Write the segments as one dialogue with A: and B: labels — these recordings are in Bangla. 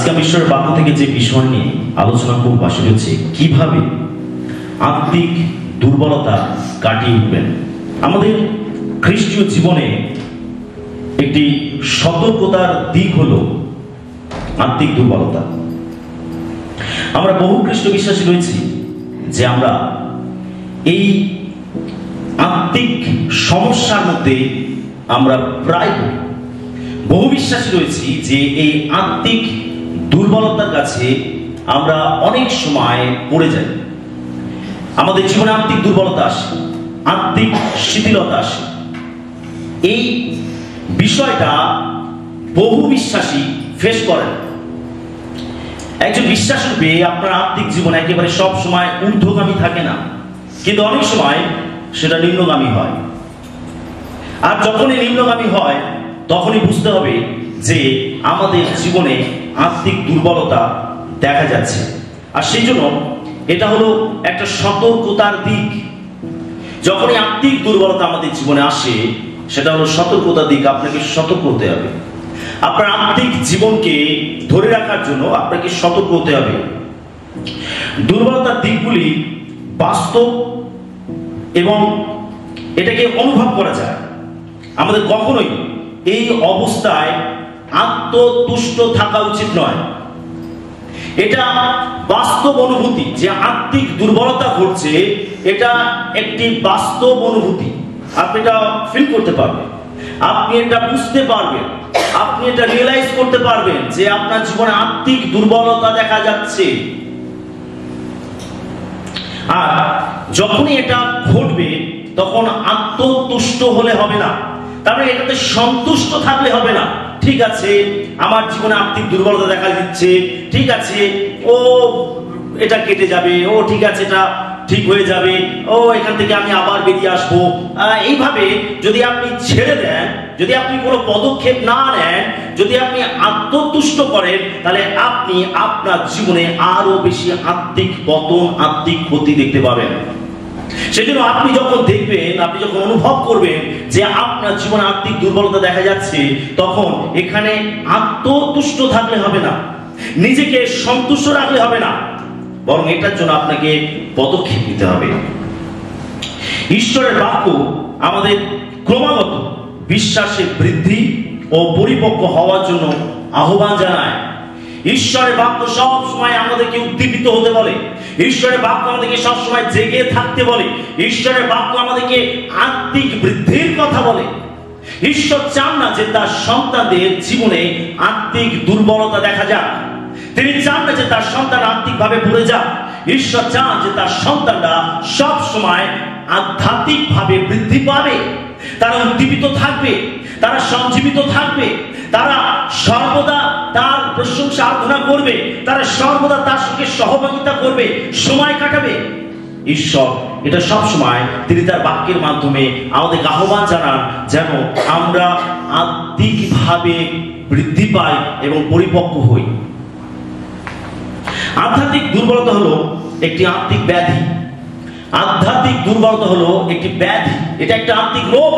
A: আজকে আমি ঈশ্বরের বাক্য থেকে যে বিষয় নিয়ে আলোচনা করব সেটা হচ্ছে কিভাবে আত্মিক দুর্বলতা কাটিয়ে উঠবেন। আমাদের খ্রিস্টীয় জীবনে একটি সতর্কতার দিক হলো আত্মিক দুর্বলতা। আমরা বহু খ্রিস্ট বিশ্বাসী রয়েছি যে আমরা এই আত্মিক সমস্যার মধ্যে আমরা প্রায় বহু বিশ্বাসী রয়েছি যে এই আত্মিক দুর্বলতার কাছে আমরা অনেক সময় পড়ে যাই। আমাদের জীবনে আত্মিক দুর্বলতা আসে, আত্মিক শিথিলতা আসে। এই বিষয়টা বহু বিশ্বাসী ফেস করেন। একজন বিশ্বাস রূপে আপনার আত্মিক জীবন একেবারে সব সময় ঊর্ধ্বগামী থাকে না, কিন্তু অনেক সময় সেটা নিম্নগামী হয়। আর যখনই নিম্নগামী হয় তখনই বুঝতে হবে যে আমাদের জীবনে আত্মিক দুর্বলতা দেখা যাচ্ছে। আর সেই জন্য এটা হলো একটা সতর্কতার দিক। যখনই আত্মিক দুর্বলতা আমাদের জীবনে আসে সেটা হলো সতর্কতার দিক। আপনাকে সতর্ক হতে হবে। আপনার আত্মিক জীবনকে ধরে রাখার জন্য আপনাকে সতর্ক হতে হবে। দুর্বলতার দিকগুলি বাস্তব এবং এটাকে অনুভব করা যায়। আমাদের কখনোই এই অবস্থায় আত্মতুষ্ট থাকা উচিত নয়। এটা বাস্তব অনুভূতি যে আত্মিক দুর্বলতা ঘটছে, এটা একটি বাস্তব অনুভূতি। আপনি এটা ফিল করতে পারবেন, আপনি এটা বুঝতে পারবেন, আপনি এটা রিয়েলাইজ করতে পারবেন যে আপনার জীবনে আত্মিক দুর্বলতা দেখা যাচ্ছে। আর যখনই এটা ঘটবে তখন আত্মতুষ্ট হলে হবে না, তারপরে এটাতে সন্তুষ্ট থাকলে হবে না। ঠিক আছে, আমার জীবনে আত্মিক দুর্বলতা দেখা দিচ্ছে, ঠিক আছে, ও এটা কেটে যাবে, ও ঠিক আছে, এটা ঠিক হয়ে যাবে, ও এখান থেকে আমি আবার বেরিয়ে আসবো। এইভাবে যদি আপনি ছেড়ে দেন, যদি আপনি কোনো পদক্ষেপ না নেন, যদি আপনি আত্মতুষ্ট করেন, তাহলে আপনি আপনার জীবনে আরো বেশি আত্মিক পতন, আত্মিক ক্ষতি দেখতে পাবেন। সেজন্য আপনি যখন দেখবেন, আপনি যখন অনুভব করবেন যে আপনার জীবনে আত্মিক দুর্বলতা দেখা যাচ্ছে, তখন এখানে আত্মতুষ্ট থাকলে হবে না, নিজেকে সন্তুষ্ট রাখলে হবে না, বরং এটার জন্য আপনাকে পদক্ষেপ নিতে হবে। ঈশ্বরের বাক্য আমাদের ক্রমাগত বিশ্বাসে বৃদ্ধি ও পরিপক্ক হওয়ার জন্য আহ্বান জানায়। ঈশ্বরের বাক্য সব সময় আমাদেরকে উদ্দীপিত হতে বলে। ঈশ্বরের বাক্য আমাদেরকে সব সময় জেগে থাকতে বলে। ঈশ্বরের বাক্য আমাদেরকে আত্মিক বৃদ্ধির কথা বলে। ঈশ্বর চান না যে তার সন্তানদের জীবনে আত্মিক দুর্বলতা দেখা যাক। তিনি চান না যে তার সন্তান আত্মিকভাবে পড়ে যাক। ঈশ্বর চান যে তার সন্তানরা সব সময় আধ্যাত্মিকভাবে বৃদ্ধি পাবে, তারা উদ্দীপিত থাকবে, তারা সঞ্জীবিত থাকবে, তারা সর্বদা তার প্রশংসা আরাধনা করবে, তারা সর্বদা তার সঙ্গে সহযোগিতা করবে, সময় কাটাবে। ঈশ্বর এটা সব সময় তিনি তার বাক্যের মাধ্যমে আমাদের আহ্বান জানান যেন আমরা আত্মিকভাবে বৃদ্ধি পাই এবং পরিপক্ক হই। আধ্যাত্মিক দুর্বলতা হলো একটি আত্মিক ব্যাধি। আধ্যাত্মিক দুর্বলতা হলো একটি ব্যাধি, এটা একটা আত্মিক রোগ।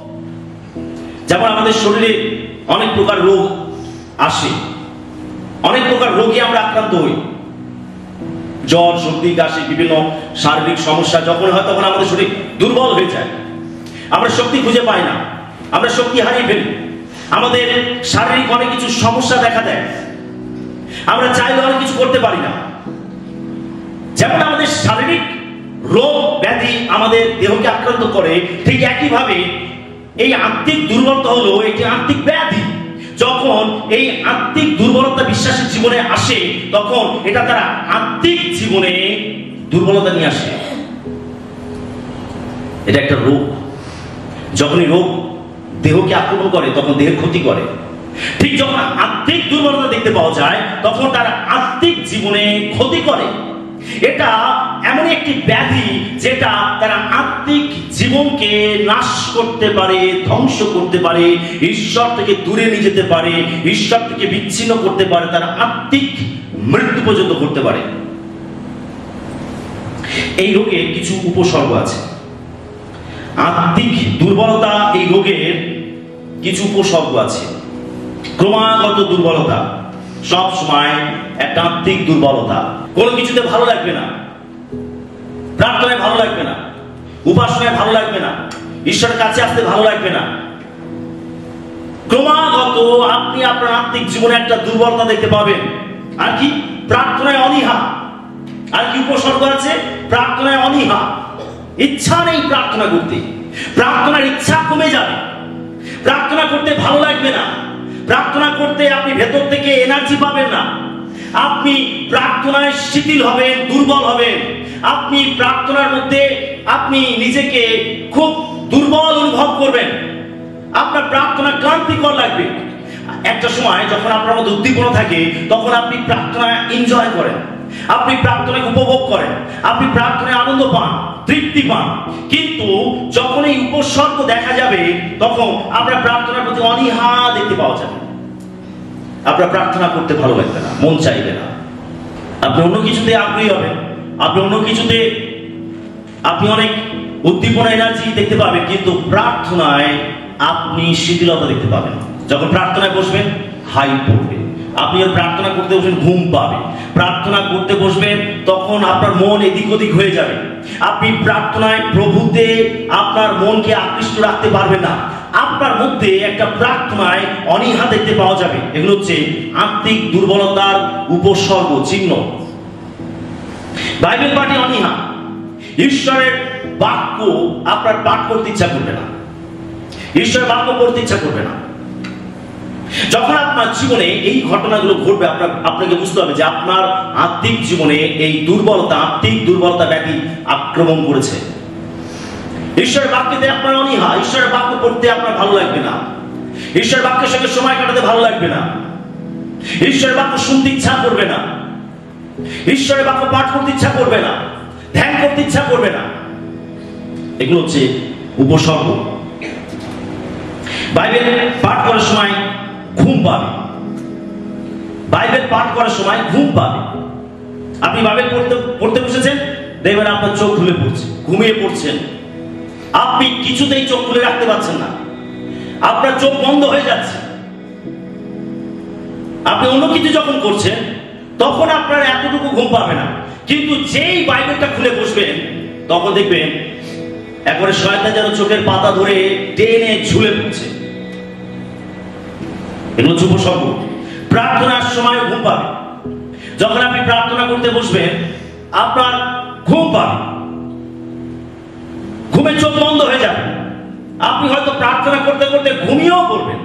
A: যেমন আমাদের শরীরে অনেক প্রকার রোগ আসে, অনেক প্রকার রোগে আমরা আক্রান্ত হই। জ্বর, সর্দি, কাশি, বিভিন্ন শারীরিক সমস্যা যখন হয় তখন আমাদের শরীর দুর্বল হয়ে যায়। আমরা শক্তি খুঁজে পাই না, আমরা শক্তি হারিয়ে ফেলি। আমাদের শারীরিক অনেক কিছু সমস্যা দেখা দেয়, আমরা চাইলে অনেক কিছু করতে পারি না। যেমন আমাদের শারীরিক রোগ ব্যাধি আমাদের দেহকে আক্রান্ত করে, ঠিক একইভাবে এই আত্মিক দুর্বলতা হলো একটি আত্মিক ব্যাধি। যখন এই আত্মিক দুর্বলতা বিশ্বাসের জীবনে আসে তখন এটা তারা আত্মিক জীবনে দুর্বলতা নিয়ে আসে। এটা একটা রোগ। যখনই রোগ দেহকে আক্রমণ করে তখন দেহের ক্ষতি করে। ঠিক যখন আত্মিক দুর্বলতা দেখতে পাওয়া যায় তখন তার আত্মিক জীবনে ক্ষতি করে। এটা এমন একটি ব্যাধি যেটা তারা আত্মিক জীবনকে নাশ করতে পারে, ধ্বংস করতে পারে, ঈশ্বর থেকে দূরে নিয়ে যেতে পারে, ঈশ্বর থেকে বিচ্ছিন্ন করতে পারে, তারা আত্মিক মৃত্যু পর্যন্ত করতে পারে। এই রোগের কিছু উপসর্গ আছে। আত্মিক দুর্বলতা এই রোগের কিছু উপসর্গ আছে। ক্রমাগত দুর্বলতা, সব সময় একটা আত্মিক দুর্বলতা। কোনো কিছুতে ভালো লাগবে না, প্রার্থনায় ভালো লাগবে না, উপাসনায় ভালো লাগবে না, ঈশ্বরের কাছে আসতে ভালো লাগবে না। ক্রমাগত আপনি আপনার আত্মিক জীবনে একটা দুর্বলতা দেখতে পাবেন। আর কি? প্রার্থনায় অনীহা। আর কি উপসর্গ আছে? প্রার্থনায় অনীহা। ইচ্ছা নেই প্রার্থনা করতে, প্রার্থনার ইচ্ছা কমে যাবে, প্রার্থনা করতে ভালো লাগবে না, প্রার্থনা করতে আপনি ভেতর থেকে এনার্জি পাবেন না, আপনি প্রার্থনায় শিথিল হবেন, দুর্বল হবেন, আপনি প্রার্থনার মধ্যে আপনি নিজেকে খুব দুর্বল অনুভব করবেন, আপনার প্রার্থনা ক্লান্তিকর লাগবে। একটা সময় যখন আপনার মধ্যে উদ্দীপনা থাকে তখন আপনি প্রার্থনা এনজয় করেন, আপনি প্রার্থনাকে উপভোগ করেন, আপনি প্রার্থনায় আনন্দ পান, তৃপ্তি পান। কিন্তু যখন এই উপসর্গ দেখা যাবে তখন আপনার প্রার্থনার প্রতি অনীহা দেখতে পাওয়া যাবে। আপনার প্রার্থনা করতে ভালো লাগবে না, মন চাইবে না, আপনি অন্য কিছুতে আগ্রহী হবেন, আপনি অন্য কিছুতে আপনি অনেক উদ্দীপনা এনার্জি দেখতে পাবেন, কিন্তু প্রার্থনায় আপনি শিথিলতা দেখতে পাবেন। যখন প্রার্থনায় বসবেন হাই পড়বে, আপনি প্রার্থনা করতে বসবেন ঘুম পাবে, প্রার্থনা করতে বসবেন তখন আপনার মন এদিক ওদিক হয়ে যাবে, আপনি প্রার্থনায় প্রভুতে আপনার মনকে আকৃষ্ট রাখতে পারবেন না, আপনার মধ্যে একটা প্রার্থনায় অনীহা দেখতে পাওয়া যাবে। এগুলো হচ্ছে আত্মিক দুর্বলতার উপসর্গ, চিহ্ন। বাইবেল পাঠে অনীহা, ঈশ্বরের বাক্য আপনার পাঠ করতে ইচ্ছা করবে না, ঈশ্বরের বাক্য পড়তে ইচ্ছা করবে না। যখন আপনার জীবনে এই ঘটনাগুলো ঘটবে আপনাকে বুঝতে হবে যে আপনার আত্মিক জীবনে এই দুর্বলতা, আত্মিক দুর্বলতা ব্যাধি আক্রমণ করেছে। ঈশ্বরের বাক্যতে আপনার অনীহা, ঈশ্বরের বাক্য পড়তে আপনার ভালো লাগবে না, ঈশ্বরের বাক্যের সঙ্গে সময় কাটাতে ভালো লাগবে না, ঈশ্বরের বাক্য শুনতে ইচ্ছা করবে না, ঈশ্বরের বাক্য পাঠ করতে ইচ্ছা করবে না, ধ্যান করতে ইচ্ছা করবে না। এগুলো হচ্ছে উপসর্গ। বাইবেল পাঠ করার সময় ঘুম পাবে, বাইবেল পাঠ করার সময় ঘুম পাবে। আপনি বাইবেল পড়তে বসেছেন, দেখবেন আপনার চোখ খুলে পড়ছে, ঘুমিয়ে পড়ছেন, আপনি কিছুতেই চোখ খুলে রাখতে পারছেন না, আপনার চোখ বন্ধ হয়ে যাচ্ছে। আপনি অন্য কিছু যখন করছেন তখন আপনার এতটুকু ঘুম পাবে না, কিন্তু যেই বাইবেলটা খুলে বসবেন তখন দেখবেন একবারে শয়তান যেন চোখের পাতা ধরে টেনে ঝুলে পড়ছে। এগুলো উপসর্গ। প্রার্থনার সময় ঘুম পাবে, যখন আপনি প্রার্থনা করতে বসবেন আপনার ঘুম পাবে, ঘুমে চোখ বন্ধ হয়ে যাবে, আপনি হয়তো প্রার্থনা করতে করতে ঘুমিয়েও পড়বেন।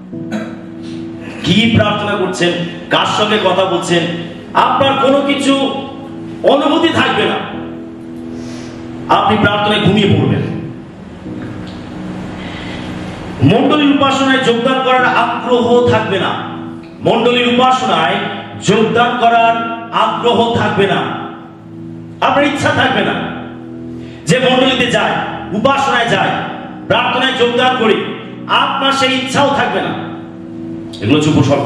A: কি প্রার্থনা করছেন, কার সঙ্গে কথা বলছেন, আপনার কোনো কিছু অনুভূতি থাকবে না, আপনি প্রার্থনায় ঘুমিয়ে পড়বেন। মণ্ডলীর উপাসনায় যোগদান করার আগ্রহ থাকবে না, মণ্ডলীর উপাসনায় যোগদান করার আগ্রহ থাকবে না, আপনার ইচ্ছা থাকবে না যে মণ্ডলীতে যায়, উপাসনায় যায়, প্রার্থনায় যোগদান করি, আপনার সেই ইচ্ছাও থাকবে না। এগুলো হচ্ছে উপসর্গ।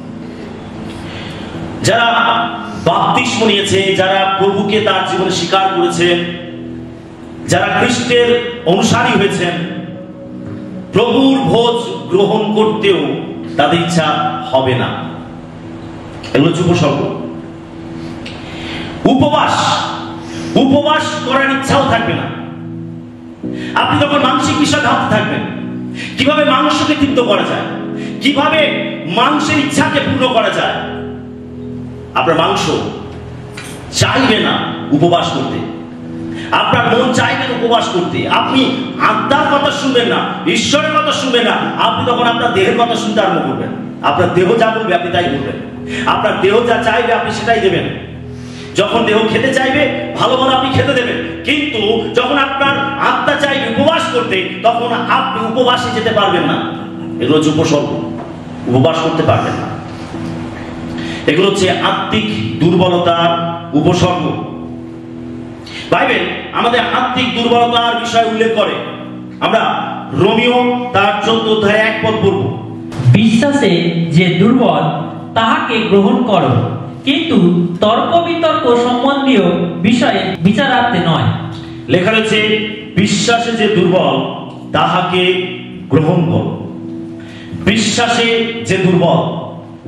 A: যারা বাপ্তিস্ম নিয়েছে, যারা প্রভুকে তার জীবনে স্বীকার করেছে, যারা খ্রিস্টের অনুসারী হয়েছেন, প্রভুর ভোজ গ্রহণ করতেও তাদের ইচ্ছা হবে না। এগুলো হচ্ছে উপসর্গ। উপবাস করার ইচ্ছাও থাকবে না, আপনি তখন মানসিক বিষয় ভাবতে থাকবেন, কিভাবে মাংসকে তৃপ্ত করা যায়, কিভাবে মাংসের ইচ্ছাকে পূর্ণ করা যায়। আপনার মাংস চাইবে না উপবাস করতে, আপনার মন চাইবে উপবাস করতে, আপনি আত্মার কথা শুনবেন না, ঈশ্বরের কথা শুনবেন না, আপনি তখন আপনার দেহের কথা শুনতে আরম্ভ করবেন। আপনার দেহ যা বলবে আপনি তাই করবেন, আপনার দেহ যা চাইবে আপনি সেটাই দেবেন। যখন দেহ খেতে চাইবে ভালো ভালো আপনি খেতে দেবেন, কিন্তু যখন আপনার আত্মা চাইবে উপবাস করতে তখন আপনি উপবাসে যেতে পারবেন না। এগুলো হচ্ছে উপসর্গ, উপবাস করতে পারবেন না। এগুলো হচ্ছে আত্মিক দুর্বলতার উপসর্গ। বাইবেল আমাদের আত্মিক দুর্বলতার বিষয় উল্লেখ করে। আমরা রোমিও তার 14 অধ্যায় 1 পদ পড়ব।
B: বিশ্বাসে যে দুর্বল তাহাকে গ্রহণ করো, কিন্তু তর্ক বিতর্ক সম্বন্ধীয় বিষয়ে বিচারার্থে নয়।
A: লেখা রয়েছে বিশ্বাসে যে দুর্বল তাহাকে গ্রহণ করো। বিশ্বাসে যে দুর্বল,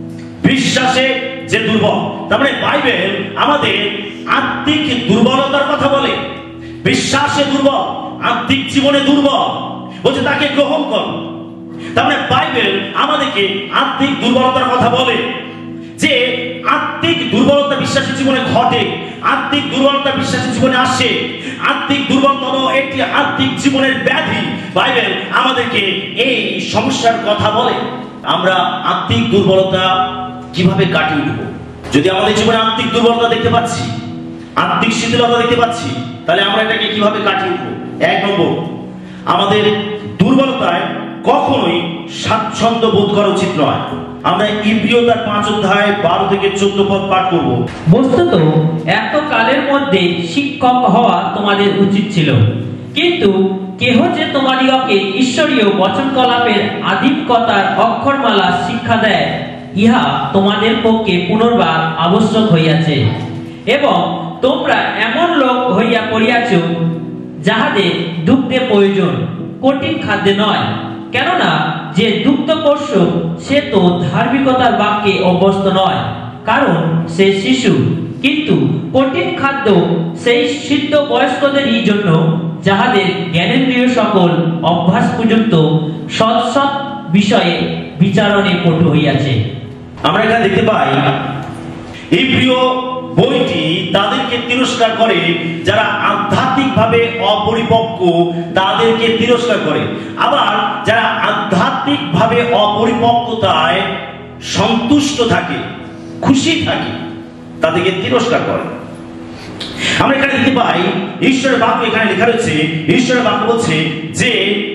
A: বিশ্বাসে যে দুর্বল। তার মানে বাইবেল আমাদের আত্মিক দুর্বলতার কথা বলে। বিশ্বাসে দুর্বল, আত্মিক জীবনে দুর্বল, বলছে তাকে গ্রহণ কর। তার মানে বাইবেল আমাদেরকে আত্মিক দুর্বলতার কথা বলে, যে আত্মিক দুর্বলতা বিশ্বাসী জীবনে ঘটে, আত্মিক দুর্বলতা বিশ্বাসী জীবনে আসে। আত্মিক দুর্বলতা হলো একটি আত্মিক জীবনের ব্যাধি। বাইবেল আমাদেরকে এই সমস্যার কথা বলে। আমরা আত্মিক দুর্বলতা কিভাবে কাটিয়ে উঠব? যদি আমাদের জীবনে আত্মিক দুর্বলতা দেখতে পাচ্ছি, আত্মিক শিথিলতা দেখতে পাচ্ছি, তাহলে আমরা এটাকে কিভাবে কাটিয়ে উঠব? 1 নম্বর, আমাদের দুর্বলতায় কখনোই স্বাচ্ছন্দ্য বোধ করা উচিত নয়। আমরা ইব্রিয় তার 5 অধ্যায় 12 থেকে 14 পদ পাঠ করব।
B: বস্তুত এত কালের মধ্যে শিক্ষক হওয়া তোমাদের উচিত ছিল, কিন্তু কেহ যে তোমাদিগকে ঈশ্বরীয় বচনকলাপের আদিম কথার অক্ষরমালা শিক্ষা দেয়, ইহা তোমাদের পক্ষে পুনর্বার আবশ্যক হইয়াছে। এবং তোমরা এমন লোক হইয়া পড়িয়াছ, যাহাদের দুগ্ধে প্রয়োজন, কঠিন খাদ্যে নয়। কেননা যে দুগ্ধপোষ্য সে তো ধার্মিকতার বাক্যে অভ্যস্ত নয়, কারণ সে শিশু। কিন্তু কঠিন খাদ্য সেই সিদ্ধ বয়স্কদেরই জন্য, যাহাদের জ্ঞানেন্দ্রিয় সকল অভ্যাস পর্যন্ত সৎ সৎ বিষয়ে বিচারণে পটু হইয়াছে।
A: আমরা এখানে দেখতে পাই ইব্রিয় বইটি তাদেরকে তিরস্কার করে যারা আধ্যাত্মিকভাবে অপরিপক্ক, তাদেরকে তিরস্কার করে। আবার যারা আধ্যাত্মিকভাবে অপরিপক্কতায় সন্তুষ্ট থাকে, খুশি থাকে, তাদেরকে তিরস্কার করে। আমরা এখানে দেখতে পাই ঈশ্বরের বাক্য, এখানে লেখা রয়েছে, ঈশ্বরের বাক্য বলছে যে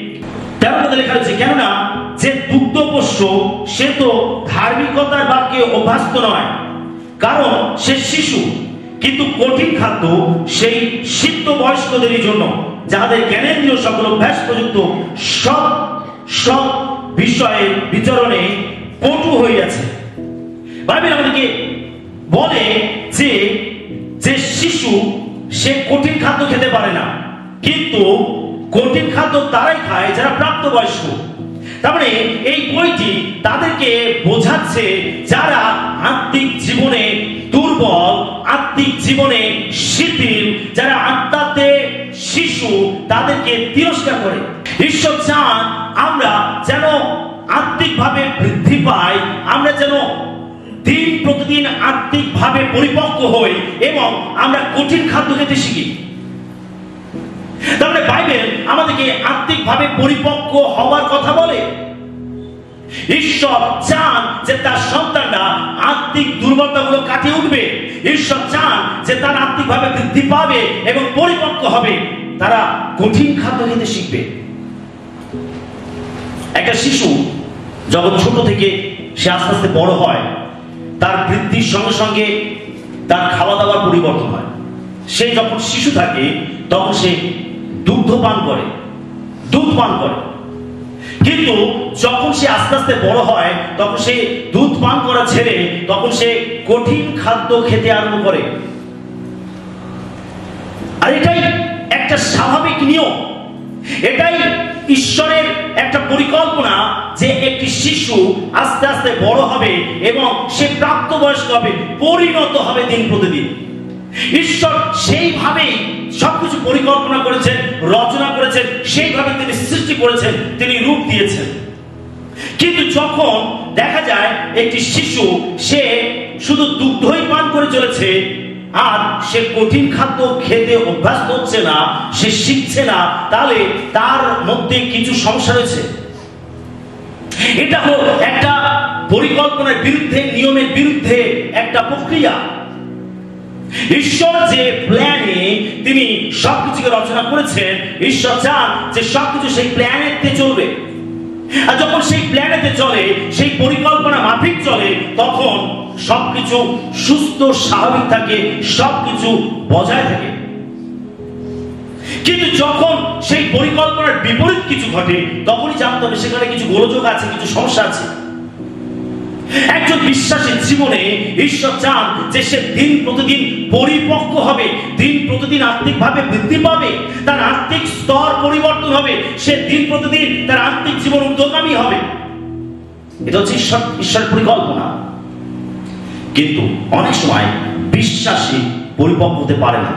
A: 13 পদে লেখা রয়েছে, কেননা যে দুগ্ধপোষ্য সে তো ধার্মিকতার বাক্যে অভ্যস্ত নয়, কারণ সে শিশু। কিন্তু কঠিন খাদ্য সেই সিদ্ধ বয়স্কদেরই জন্য, যাহাদের জ্ঞানেন্দ্রিয় সকল অভ্যাস পর্যন্ত সব সব বিষয়ে বিচরণে পটু হইয়াছে। বাইবেল আমাদেরকে বলে যে যে শিশু সে কঠিন খাদ্য খেতে পারে না, কিন্তু কঠিন খাদ্য তারাই খায় যারা প্রাপ্তবয়স্ক। তার মানে এই বইটি তাদেরকে বোঝাচ্ছে যারা আত্মিক জীবনে দুর্বল, আত্মিক জীবনে শিথিল, যারা আত্মাতে শিশু, তাদেরকে তিরস্কার করে। ঈশ্বর চান আমরা যেন আত্মিকভাবে বৃদ্ধি পাই, আমরা যেন দিন প্রতিদিন আত্মিকভাবে পরিপক্ক হই এবং আমরা কঠিন খাদ্য খেতে শিখি। তাহলে বাইবেল আমাদেরকে আত্মিকভাবে পরিপক্ক হওয়ার কথা বলে। ঈশ্বর চান যে তার সন্তানরা আত্মিক দুর্বলতাগুলো কাটিয়ে উঠবে। ঈশ্বর চান যে তারা আত্মিকভাবে বৃদ্ধি পাবে এবং পরিপক্ক হবে, তারা কঠিন খাদ্য খেতে শিখবে। একটা শিশু যখন ছোট থেকে সে আস্তে আস্তে বড় হয়, তার বৃদ্ধির সঙ্গে সঙ্গে তার খাওয়া দাওয়ার পরিবর্তন হয়। সে যখন শিশু থাকে তখন সে দুগ্ধ পান করে, দুধ পান করে, কিন্তু যখন সে আস্তে আস্তে বড় হয় তখন সে দুধ পান করা ছেড়ে তখন সে কঠিন খাদ্য খেতে আরম্ভ করে। আর এটাই একটা স্বাভাবিক নিয়ম, এটাই ঈশ্বরের একটা পরিকল্পনা যে একটি শিশু আস্তে আস্তে বড় হবে এবং সে প্রাপ্তবয়স্ক হবে, পরিণত হবে দিন প্রতিদিন। ঈশ্বর সেইভাবেই সবকিছু পরিকল্পনা করেছেন, রচনা করেছেন, সেইভাবে তিনি সৃষ্টি করেছেন, তিনি রূপ দিয়েছেন। কিন্তু যখন দেখা যায় একটি শিশু সে শুধু দুগ্ধই পান করে চলেছে আর সে কঠিন খাদ্য খেতে অভ্যস্ত হচ্ছে না, সে শিখছে না, তাহলে তার মধ্যে কিছু সমস্যা রয়েছে। এটা হলো একটা পরিকল্পনার বিরুদ্ধে, নিয়মের বিরুদ্ধে একটা প্রক্রিয়া। ঈশ্বর যে প্ল্যানে তিনি সবকিছুকে রচনা করেছেন, ঈশ্বর চান যে সবকিছু সেই প্ল্যানেতে চলবে। আর যখন সেই প্ল্যানেতে চলে, সেই পরিকল্পনা মাফিক চলে, তখন সবকিছু সুস্থ স্বাভাবিক থাকে, সবকিছু বজায় থাকে। কিন্তু যখন সেই পরিকল্পনার বিপরীত কিছু ঘটে, তখনই জানতে হবে সেখানে কিছু গোলযোগ আছে, কিছু সমস্যা আছে। একজন বিশ্বাসীর জীবনে ঈশ্বর চান যে সে দিন প্রতিদিন পরিপক্ক হবে, দিন প্রতিদিন আত্মিকভাবে বৃদ্ধি পাবে, তার আত্মিক স্তর পরিবর্তন হবে, সে দিন প্রতিদিন তার আত্মিক জীবন ঊর্ধ্বগামী হবে। এটা হচ্ছে ঈশ্বরের পরিকল্পনা। কিন্তু অনেক সময় বিশ্বাসী পরিপক্ব হতে পারে না।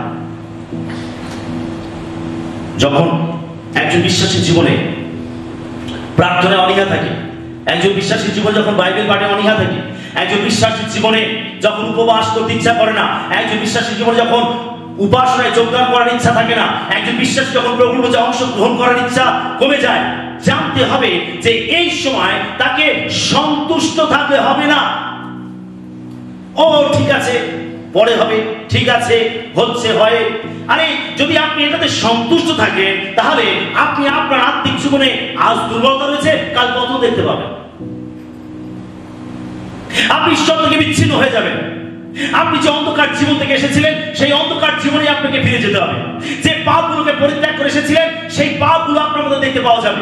A: যখন একজন বিশ্বাসী জীবনে প্রার্থনায় অনীহা থাকে, একজন বিশ্বাসী জীবনে যখন বাইবেল পাঠে অনীহা থাকে, একজন বিশ্বাসী জীবনে যখন উপবাস করতে ইচ্ছা করে না, একজন বিশ্বাসী জীবনে যখন উপাসনায় যোগদান করার ইচ্ছা থাকে না, একজন বিশ্বাসী যখন প্রভুর কাছে অংশগ্রহণ করার ইচ্ছা কমে যায়, জানতে হবে যে এই সময় তাকে সন্তুষ্ট থাকলে হবে না। ও ঠিক আছে, পরে হবে, ঠিক আছে, হচ্ছে, হয়। আরে যদি আপনি এটাতে সন্তুষ্ট থাকেন, তাহলে আপনি আপনার আত্মিক জীবনে আজ দুর্বলতা রয়েছে, কাল কত দেখতে পাবেন। আপনি ঈশ্বর থেকে বিচ্ছিন্ন হয়ে যাবেন। আপনি যে অন্ধকার জীবন থেকে এসেছিলেন, সেই অন্ধকার জীবনে আপনাকে ফিরে যেতে হবে। যে পাপগুলোকে পরিত্যাগ করে এসেছিলেন, সেই পাপগুলো আপনার মধ্যে দেখতে পাওয়া যাবে।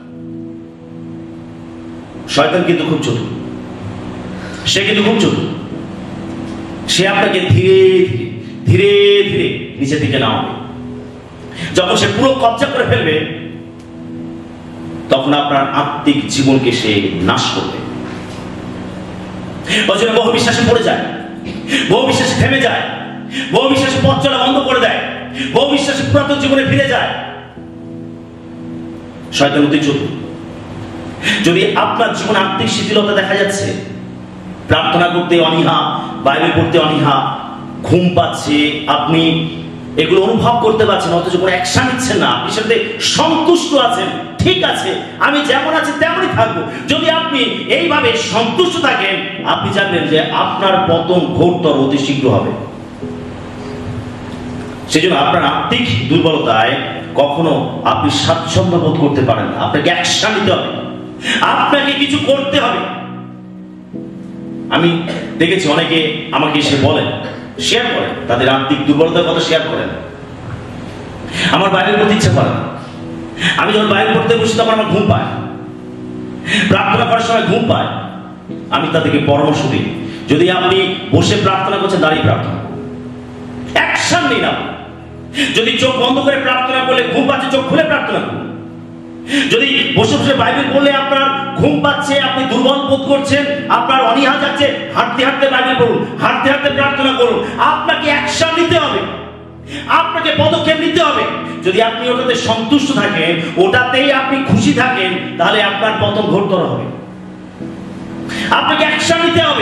A: শয়তান কিন্তু খুব চতুর, সে কিন্তু খুব চতুর। সে আপনাকে ধীরে ধীরে ধীরে নিচে দিকে নামাবে। যখন সে পুরো কবজা করে ফেলবে, তখন আপনার আত্মিক জীবনকে সে নাশ করবে। বহু বিশ্বাসে পড়ে যায়, বহু বিশ্বাসে থেমে যায়, বহু বিশ্বাসে পথ চলা বন্ধ করে দেয়, বহু বিশ্বাসে পুরাতন জীবনে ফিরে যায়। শয়তান অতি চতুর। যদি আপনার জীবনে আত্মিক শিথিলতা দেখা যাচ্ছে, প্রার্থনা করতে অনীহা, বাইবেল পড়তে অনীহা, ঘুম পাচ্ছে, আপনি এগুলো অনুভব করতে পারছেন, অথচ কোনো অ্যাকশন নিচ্ছেন না, আপনি সাথে সন্তুষ্ট আছেন, ঠিক আছে আমি যেমন আছি তেমনই থাকবো, যদি আপনি এইভাবে সন্তুষ্ট থাকেন, আপনি জানবেন যে আপনার পতন ঘোরতর অতি শীঘ্র হবে। সেজন্য আপনার আত্মিক দুর্বলতায় কখনো আপনি স্বাচ্ছন্দ্য বোধ করতে পারেন না। আপনাকে অ্যাকশন নিতে হবে, আপনাকে কিছু করতে হবে। আমি দেখেছি অনেকে আমাকে এসে বলেন, শেয়ার করেন, তাদের আত্মিক দুর্বলতার কথা শেয়ার করেন। আমার বাইবেল পড়তে ইচ্ছা করে না, আমি যখন বাইবেল পড়তে বসি তখন আমার ঘুম পায়, প্রার্থনা করার সময় ঘুম পায়। আমি তাদেরকে পরামর্শ দিই, যদি আপনি বসে প্রার্থনা করছেন, দাঁড়িয়ে প্রার্থনা করুন, অ্যাকশন নিন। যদি চোখ বন্ধ করে প্রার্থনা করলে ঘুম পাচ্ছে, চোখ খুলে প্রার্থনা করুন। যদি বসে বসে বাইবেল পড়লে আপনার ঘুম পাচ্ছে, আপনি দুর্বল বোধ করছেন, আপনার অনীহা যাচ্ছে, হাঁটতে হাঁটতে বাইবেল পড়ুন, হাঁটতে হাঁটতে প্রার্থনা করুন। আপনাকে অ্যাকশন নিতে হবে, আপনাকে পদক্ষেপ নিতে হবে। যদি আপনি ওটাতে সন্তুষ্ট থাকেন, ওটাতেই আপনি খুশি থাকেন, তাহলে আপনার পতন ঘোরতর হবে। আপনাকে অ্যাকশন নিতে হবে,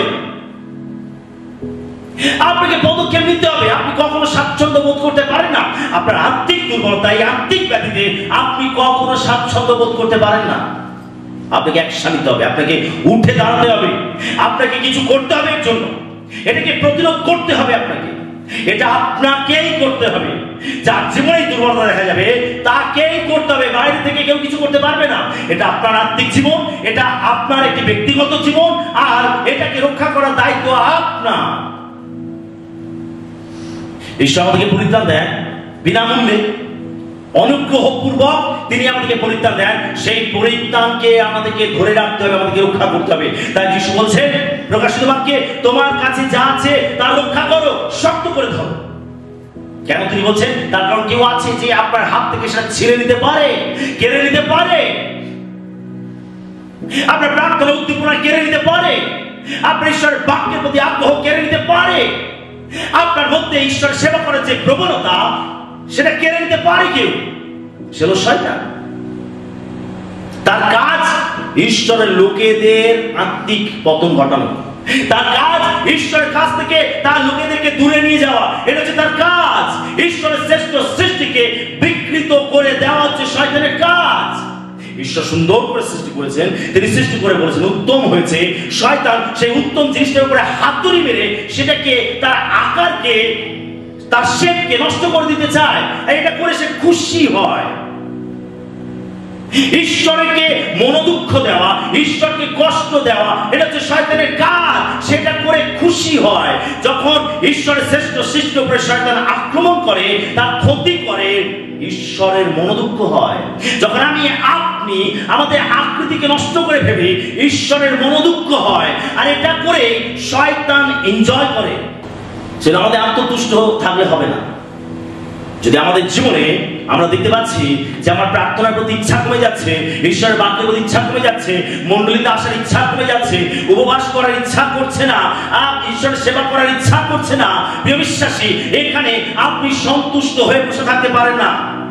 A: আপনাকে পদক্ষেপ নিতে হবে। আপনি কখনো স্বাচ্ছন্দ্য বোধ করতে পারেন না, আপনার আত্মিক দুর্বলতা, এই আত্মিক ব্যাধিতে আপনি কখনো স্বাচ্ছন্দ্য বোধ করতে পারেন না। আপনাকে অ্যাকশন নিতে হবে, আপনাকে উঠে দাঁড়াতে হবে, আপনাকে কিছু করতে হবে এর জন্য, এটাকে প্রতিরোধ করতে হবে। আপনাকে এটা আপনাকেই করতে হবে। যার জীবনে দুর্বলতা দেখা যাবে তাকেই করতে হবে, বাইরে থেকে কেউ কিছু করতে পারবে না। এটা আপনার আত্মিক জীবন, এটা আপনার একটি ব্যক্তিগত জীবন, আর এটাকে রক্ষা করার দায়িত্ব আপনার। ঈশ্বর আমাদেরকে পরিত্রাণ দেন বিনামূল্যে, অনুগ্রহপূর্বক তিনি আমাদেরকে পরিত্রাণ দেন। সেই পরিত্রাণকে আমাদেরকে ধরে রাখতে হবে, আমাদেরকে রক্ষা করতে হবে। তাই যিশু বলছেন প্রকাশিত বাক্যে, তোমার কাছে যা আছে তা রক্ষা করো, শক্ত করে ধরো। কেন তিনি বলছেন? তার কারণ কেউ আছে যে আপনার হাত থেকে সেটা ছিঁড়ে নিতে পারে, কেড়ে নিতে পারে, আপনার প্রার্থনা উদ্দীপনা কেড়ে নিতে পারে, আপনার ঈশ্বরের বাক্যের প্রতি আগ্রহ কেড়ে নিতে পারে, আপনার মধ্যে ঈশ্বর সেবা করার যে প্রবণতা সেটা কেড়ে নিতে পারে কেউ, সে হলো শয়তান। তার কাজ ঈশ্বরের লোকেদের আত্মিক পতন ঘটানো, তার কাজ ঈশ্বরের কাছ থেকে তার লোকেদেরকে দূরে নিয়ে যাওয়া, এটা হচ্ছে তার কাজ। ঈশ্বরের শ্রেষ্ঠ সৃষ্টিকে বিকৃত করে দেওয়া হচ্ছে শয়তানের কাজ। ঈশ্বর সুন্দর করে সৃষ্টি করেছেন, তিনি সৃষ্টি করে বলেছেন উত্তম হয়েছে। শয়তান সেই উত্তম জিনিসটার উপরে হাতুড়ি মেরে সেটাকে, তার আকারকে, তার শেপকে নষ্ট করে দিতে চায়। এটা করে সে খুশি হয়। ঈশ্বরকে মনোদুঃখ দেওয়া, ঈশ্বরকে কষ্ট দেওয়া, এটা হচ্ছে শয়তানের কাজ। সেটা করে খুশি হয়। যখন ঈশ্বরের শ্রেষ্ঠ সৃষ্টির উপরে শয়তান আক্রমণ করে, তার ক্ষতি করে, ঈশ্বরের মনোদুঃখ হয়। যখন আমি আপনি আমাদের আকৃতিকে নষ্ট করে ফেলি, ঈশ্বরের মনোদুঃখ হয়। আর এটা করে শয়তান এনজয় করে। সেটা আমাদের আত্মতুষ্ট থাকলে হবে না। যদি আমাদের জীবনে আমরা দেখতে পাচ্ছি যে আমার প্রার্থনার প্রতি ইচ্ছা কমে যাচ্ছে, ঈশ্বরের বাক্যের প্রতি ইচ্ছা কমে যাচ্ছে, মণ্ডলীতে আসার ইচ্ছা কমে যাচ্ছে, উপবাস করার ইচ্ছা করছে না, ঈশ্বরের সেবা করার ইচ্ছা করছে না, প্রিয় বিশ্বাসী, এখানে আপনি সন্তুষ্ট হয়ে বসে থাকতে পারেন না।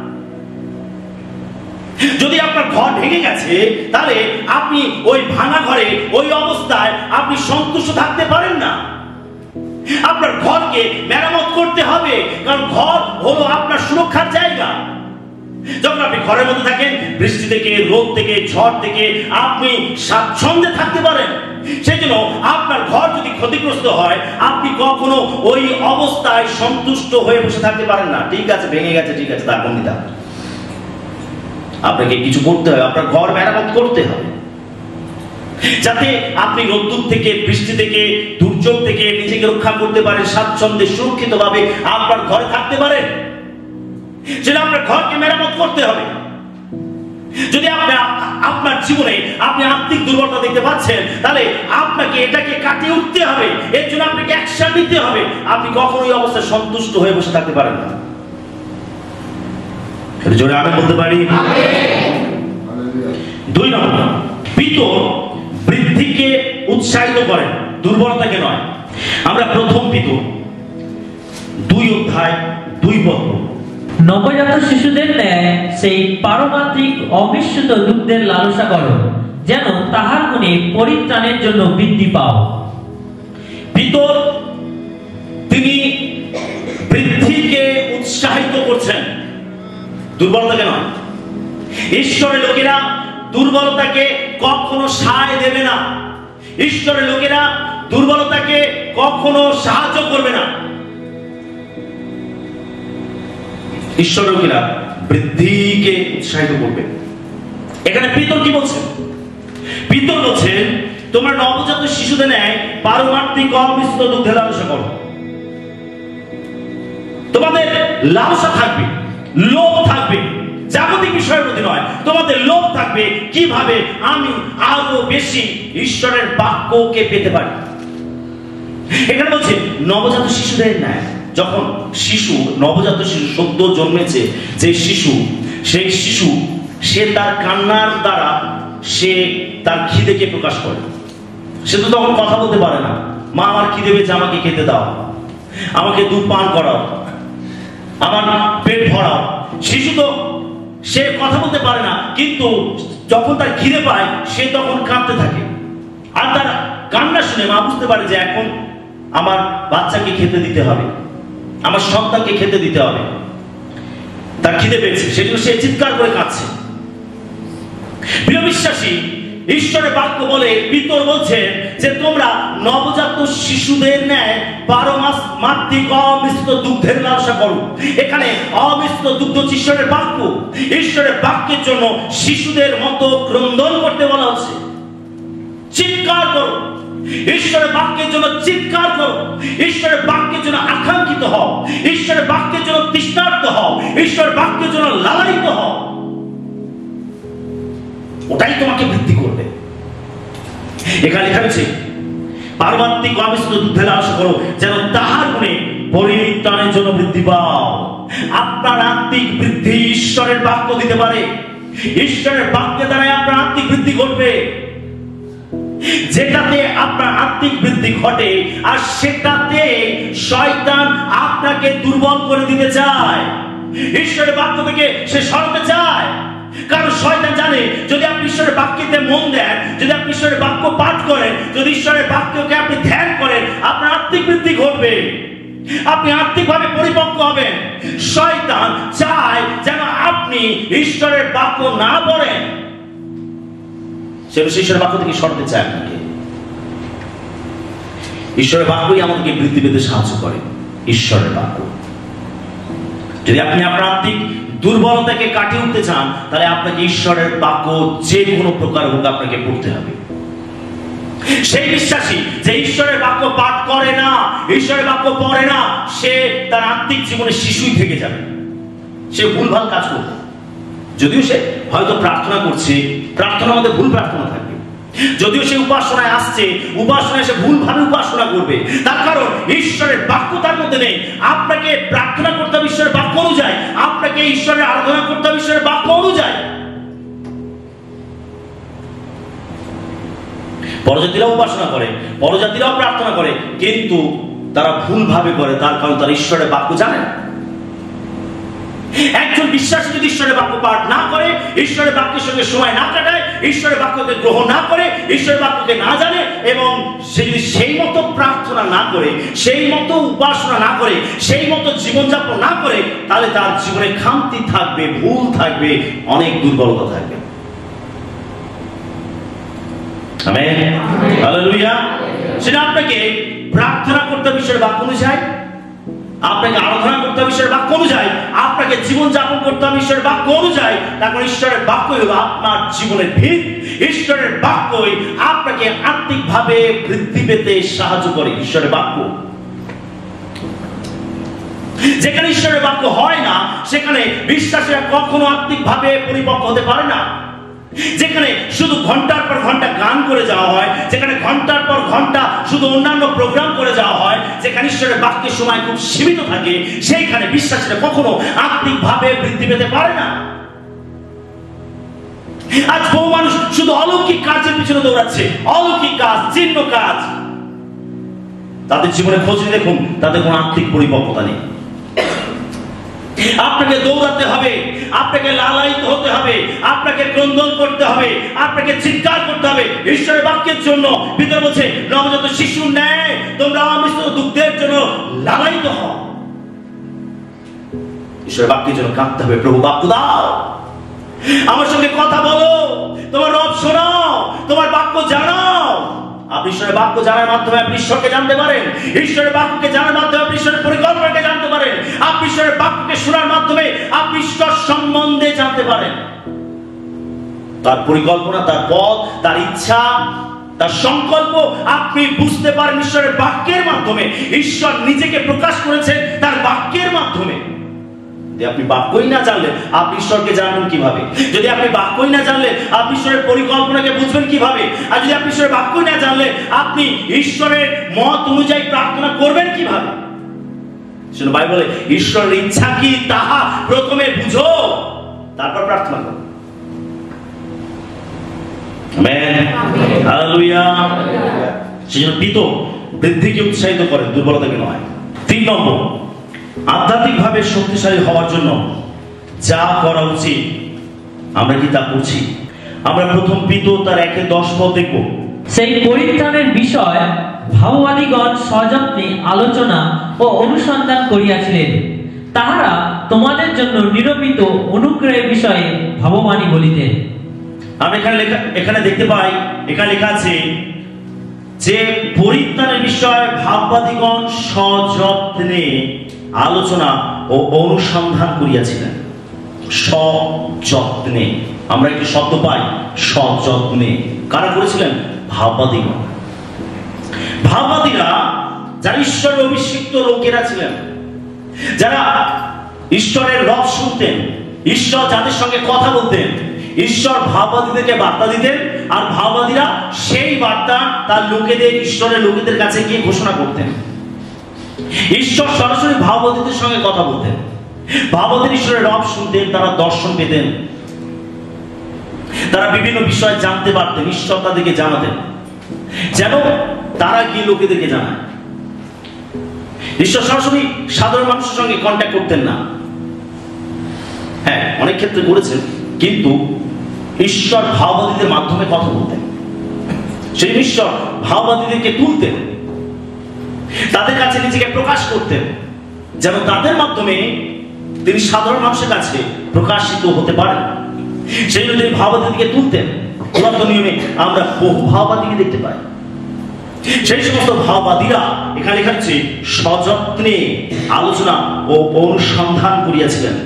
A: যদি আপনার ঘর ভেঙে গেছে, তাহলে আপনি ওই ভাঙা ঘরে ওই অবস্থায় আপনি সন্তুষ্ট থাকতে পারেন না। আপনার ঘরকে মেরামত করতে হবে, কারণ ঘর হলো আপনার সুরক্ষার জায়গা। যখন আপনি ঘরের মধ্যে থাকেন, বৃষ্টি থেকে, রোদ থেকে, ঝড় থেকে আপনি স্বাচ্ছন্দ্যে থাকতে পারেন। সেই জন্য আপনার ঘর যদি ক্ষতিগ্রস্ত হয়, আপনি কখনো ওই অবস্থায় সন্তুষ্ট হয়ে বসে থাকতে পারেন না। ঠিক আছে, ভেঙে গেছে, ঠিক আছে, তার কোন নিতে হবে, আপনাকে কিছু করতে হবে, আপনার ঘর মেরামত করতে হবে, যাতে আপনি রোদ্দুর থেকে, বৃষ্টি থেকে, দুর্যোগ থেকে নিজেকে রক্ষা করতে পারেন, স্বাচ্ছন্দ্যে সুরক্ষিত ভাবে আপনার ঘরে থাকতে পারেন। সেটা আপনার ঘরকে মেরামত করতে হবে। যদি আপনার জীবনে আপনি আত্মিক দুর্বলতা দেখতে পাচ্ছেন, তাহলে আপনাকে এটাকে কাটিয়ে উঠতে হবে, এর জন্য আপনাকে অ্যাকশন নিতে হবে। আপনি কখনোই অবস্থায় সন্তুষ্ট হয়ে বসে থাকতে পারেন না। জোরে আমি বলতে পারি। 2 নম্বর, পিতর বৃদ্ধিকে উৎসাহিত করেন, দুর্বলতাকে নয়। আমরা প্রথম পিতর 2 অধ্যায় 2 পদ।
B: নবজাত শিশুদের ন্যায় সেই পারমাত্রিক অবিশ্রুত দুগ্ধের লালসা করো, যেন তাহার গুণে পরিত্রাণের জন্য বৃদ্ধি পাও।
A: পিতর তিনি বৃদ্ধিকে উৎসাহিত করছেন, দুর্বলতাকে নয়। ঈশ্বরের লোকেরা দুর্বলতাকে কখনো সায় দেবে না, ঈশ্বরের লোকেরা দুর্বলতাকে কখনো সাহায্য করবে না। ঈশ্বরের লোকেরা বৃদ্ধিকে উৎসাহিত করবে। এখানে পিতর কি বলছেন? পিতর বলছেন, তোমরা নবজাত শিশুদের ন্যায় পারমাত্রিক অমিশ্রিত দুগ্ধে লালসা করো। তোমাদের লালসা থাকবে, লোভ থাকবে, জাগতিক বিষয়ের প্রতি নয়, তোমাদের লোভ থাকবে কিভাবে আমি আরো বেশি ঈশ্বরের বাক্যকে পেতে পারি। এখানে বলছে নবজাত শিশুদের ন্যায়। যখন নবজাত শিশু সদ্য জন্মেছে, যে শিশু, সেই শিশু সে তার কান্নার দ্বারা সে তার খিদেকে প্রকাশ করে। সে তো তখন কথা বলতে পারে না, মা আমার খিদে পেয়েছে, আমাকে খেতে দাও, আমাকে দুধ পান করাও, আমার পেট ভরাও। শিশু তো সে কথা বলতে পারে না, কিন্তু যখন তার খিদে পায় সে তখন কাঁদতে থাকে। আর তার কান্না শুনে মা বুঝতে পারে যে এখন আমার বাচ্চাকে খেতে দিতে হবে, আমার সন্তানকে খেতে দিতে হবে, তার খিদে পেয়েছে, সেজন্য সে চিৎকার করে কাঁদছে। প্রিয় বিশ্বাসী, ঈশ্বরের বাক্য বলে, পিতর বলছেন যে তোমরা নবজাত শিশুদের ন্যায় পারমাত্রিক অমিশ্রিত দুগ্ধের লালসা করো। এখানে অমিশ্রিত দুগ্ধ ঈশ্বরের বাক্য। ঈশ্বরের বাক্যের জন্য শিশুদের মতো ক্রন্দন করতে বলা হচ্ছে। চিৎকার করো, ঈশ্বরের বাক্যের জন্য চিৎকার করো, ঈশ্বরের বাক্যের জন্য আকাঙ্ক্ষিত হও, ঈশ্বরের বাক্যের জন্য তৃষ্ণার্ত হও, ঈশ্বরের বাক্যের জন্য লালায়িত হও। ওটাই তোমাকে বৃদ্ধি করবে। এখানে লেখা আছে পারমাত্রিক অমিশ্রিত দুগ্ধে লালসা করো, যেন তাহার গুণে পরিত্রাণের জন্য বৃদ্ধি পাও। আপনার আত্মিক বৃদ্ধি ঈশ্বরের বাক্য দিতে পারে। ঈশ্বরের বাক্যের দ্বারা আপনার আত্মিক বৃদ্ধি ঘটবে। যেটাতে আপনার আত্মিক বৃদ্ধি ঘটে, আর সেটাতে শয়তান আপনাকে দুর্বল করে দিতে চায়, ঈশ্বরের বাক্য থেকে সে সরাতে চায়। কারণ শয়তান জানে, যদি আপনি ঈশ্বরের বাক্যতে মন দেন, যদি আপনি ঈশ্বরের বাক্য পাঠ করেন, যদি ঈশ্বরের বাক্যকে আপনি ধ্যান করেন, আপনার আত্মিক বৃদ্ধি ঘটবে, আপনি আত্মিকভাবে পরিপক্ক হবেন। শয়তান চায় যেন আপনি ঈশ্বরের বাক্য না পড়েন, সেটা ঈশ্বরের বাক্য থেকে সরাতে চায় আপনাকে। ঈশ্বরের বাক্যই আমাদেরকে বৃদ্ধি পেতে সাহায্য করে। ঈশ্বরের বাক্য, যদি আপনি আপনার আত্মিক দুর্বলতাকে কাটিয়ে উঠতে চান, তাহলে আপনাকে ঈশ্বরের বাক্য যে কোনো প্রকার হোক আপনাকে পড়তে হবে। সেই বিশ্বাসী যে ঈশ্বরের বাক্য পাঠ করে না, ঈশ্বরের বাক্য পড়ে না, সে তার আত্মিক জীবনে শিশুই থেকে যাবে। সে ভুলভাল কাজ করবে, যদিও সে হয়তো প্রার্থনা করছে, প্রার্থনার মধ্যে ভুল প্রার্থনা থাকবে, যদিও সে উপাসনায় আসছে, উপাসনায় সে ভুলভাবে উপাসনা করবে, তার কারণ ঈশ্বরের বাক্য তার মধ্যে নেই। আপনাকে প্রার্থনা করতে হবে ঈশ্বরের বাক্য অনুযায়ী, আপনাকে ঈশ্বরের আরাধনা করতে হবে ঈশ্বরের বাক্য অনুযায়ী। পরজাতিরাও উপাসনা করে, পরজাতিরাও প্রার্থনা করে, কিন্তু তারা ভুলভাবে করে, তার কারণ তারা ঈশ্বরের বাক্য জানে না। একজন বিশ্বাসী যদি ঈশ্বরের বাক্য পাঠ না করে, ঈশ্বরের বাক্যের সঙ্গে সময় না কাটায়, ঈশ্বরের বাক্যকে গ্রহণ না করে, ঈশ্বরের বাক্যকে না জানে, এবং সে যদি সেই মতো প্রার্থনা না করে, সেই মতো উপাসনা না করে, সেই মতো জীবনযাপন না করে, তাহলে তার জীবনে খামতি থাকবে, ভুল থাকবে, অনেক দুর্বলতা থাকবে। Amen, hallelujah. সেটা আপনাকে প্রার্থনা করতে হবে ঈশ্বরের বাক্য অনুযায়ী, আপনাকে আরাধনা করতে হবে ঈশ্বরের বাক্য অনুযায়ী, আপনাকে জীবন যাপন করতে হবে ঈশ্বরের বাক্য অনুযায়ী। তারপর ঈশ্বরের বাক্যই হলো আপনার জীবনের ভিত। ঈশ্বরের বাক্যই আপনাকে আত্মিকভাবে বৃদ্ধি পেতে সাহায্য করে। ঈশ্বরের বাক্য, যেখানে ঈশ্বরের বাক্য হয় না, সেখানে বিশ্বাসীরা কখনো আত্মিকভাবে পরিপক্ক হতে পারে না। যেখানে শুধু ঘন্টার পর ঘন্টা গান করে যাওয়া হয়, যেখানে ঘন্টার পর ঘন্টা শুধু অন্যান্য প্রোগ্রাম করে যাওয়া হয়, যেখানে ঈশ্বরের বাক্যের সময় খুব সীমিত থাকে, সেইখানে বিশ্বাসীরা কখনো আত্মিকভাবে বৃদ্ধি পেতে পারে না। আজ বহু মানুষ শুধু অলৌকিক কাজের পিছনে দৌড়াচ্ছে, অলৌকিক কাজ, চিহ্ন কাজ। তাদের জীবনে খোঁজ দেখুন, তাদের কোনো আত্মিক পরিপক্কতা নেই। আপনাকে দৌড়াতে হবে, আপনাকে লালায়িত হতে হবে, আপনাকে ক্রন্দন করতে হবে, আপনাকে চিৎকার করতে হবে ঈশ্বরের বাক্যের জন্য। ভিতরে বলছে, নবজাত শিশুর ন্যায় তোমরা মিশ্রিত দুগ্ধের জন্য লালায়িত হও। ঈশ্বরের বাক্যের জন্য কাঁদতে হবে, প্রভু বাক্য দাও, আমার সঙ্গে কথা বলো, তোমার রব শোনাও, তোমার বাক্য জানাও। আপনি ঈশ্বরের বাক্য জানার মাধ্যমে আপনি ঈশ্বরকে জানতে পারেন। ঈশ্বরের বাক্যকে জানার মাধ্যমে আপনি ঈশ্বরের পরিকল্পনাকে জানতে পারেন। আপনি ঈশ্বরের বাক্যকে শোনার মাধ্যমে আপনি ঈশ্বর সম্বন্ধে জানতে পারেন, তার পরিকল্পনা, তার পথ, তার ইচ্ছা, তার সংকল্প আপনি বুঝতে পারেন ঈশ্বরের বাক্যের মাধ্যমে। ঈশ্বর নিজেকে প্রকাশ করেছেন তার বাক্যের মাধ্যমে। যদি আপনি বাক্যই না জানলে আপনি ঈশ্বরকে জানবেন কিভাবে? যদি আপনি বাক্যই না জানলে আপনি ঈশ্বরের পরিকল্পনাকে বুঝবেন কিভাবে? আর যদি আপনি ঈশ্বরের বাক্যই না জানলে আপনি ঈশ্বরের মত অনুযায়ী প্রার্থনা করবেন কিভাবে? শুনো, বাইবেলে ঈশ্বরের ইচ্ছা কি তাহা প্রথমে বুঝো, তারপর প্রার্থনা করো। Amen, hallelujah. সেজন্য পিত বৃদ্ধিকে উৎসাহিত করে, দুর্বলতাকে নয়। 3 নম্বর, আধ্যাত্মিকভাবে শক্তিশালী হওয়ার জন্য যা করা উচিত আমরা কি তা করছি? আমরা প্রথম পিত তার 1-10 পদ দেখব।
B: সেই পরিত্রাণের বিষয় ভাববাদীগণ সযত্নে আলোচনা ও অনুসন্ধান করিয়াছিলেন, তাহারা তোমাদের জন্য নিরূপিত অনুগ্রহের বিষয়ে ভাবমানি বলিতেন।
A: আমরা এখানে দেখতে পাই, এখানে লেখা আছে যে পরিত্রাণের বিষয় ভাববাদীগণ সযত্নে আলোচনা ও অনুসন্ধান করিয়াছিলেন। সযত্নে আমরা একটি শব্দ পাই, সযত্নে। কারা করেছিলেন? ভাববাদীগণ। ভাববাদীরা যারা ঈশ্বরের অভিষিক্ত লোকেরা ছিলেন, যারা ঈশ্বরের রব শুনতেন, ঈশ্বর যাদের সঙ্গে কথা বলতেন, ঈশ্বর ভাববাদীদেরকে বার্তা দিতেন, আর ভাববাদীরা সেই বার্তা তার লোকেদের, ঈশ্বরের লোকেদের কাছে গিয়ে ঘোষণা করতেন। ঈশ্বর সরাসরি ভাববাদীদের সঙ্গে কথা বলতেন, ভাববাদী ঈশ্বরের রব শুনতেন, তারা দর্শন পেতেন, তারা বিভিন্ন বিষয় জানতে পারতেন, ঈশ্বর তাদেরকে জানাতেন, যেন তারা গিয়ে লোকেদেরকে জানায়। ঈশ্বর সরাসরি সাধারণ মানুষের সঙ্গে কন্ট্যাক্ট করতেন না। হ্যাঁ, অনেক ক্ষেত্রে করেছেন, কিন্তু ঈশ্বর ভাববাদীদের মাধ্যমে কথা বলতেন। সেই ঈশ্বর ভাববাদীদেরকে তুলতেন, তাদের কাছে নিজেকে প্রকাশ করতেন, যেন তাদের মাধ্যমে তিনি সাধারণ মানুষের কাছে প্রকাশিত হতে পারেন। সেই জন্য তিনি ভাববাদীদেরকে তুলতেন। পুরাতন নিয়মে আমরা বহু ভাববাদীকে দেখতে পাই। সেই সমস্ত ভাববাদীরা এখানে লেখা আছে সযত্নে আলোচনা ও অনুসন্ধান করিয়াছিলেন।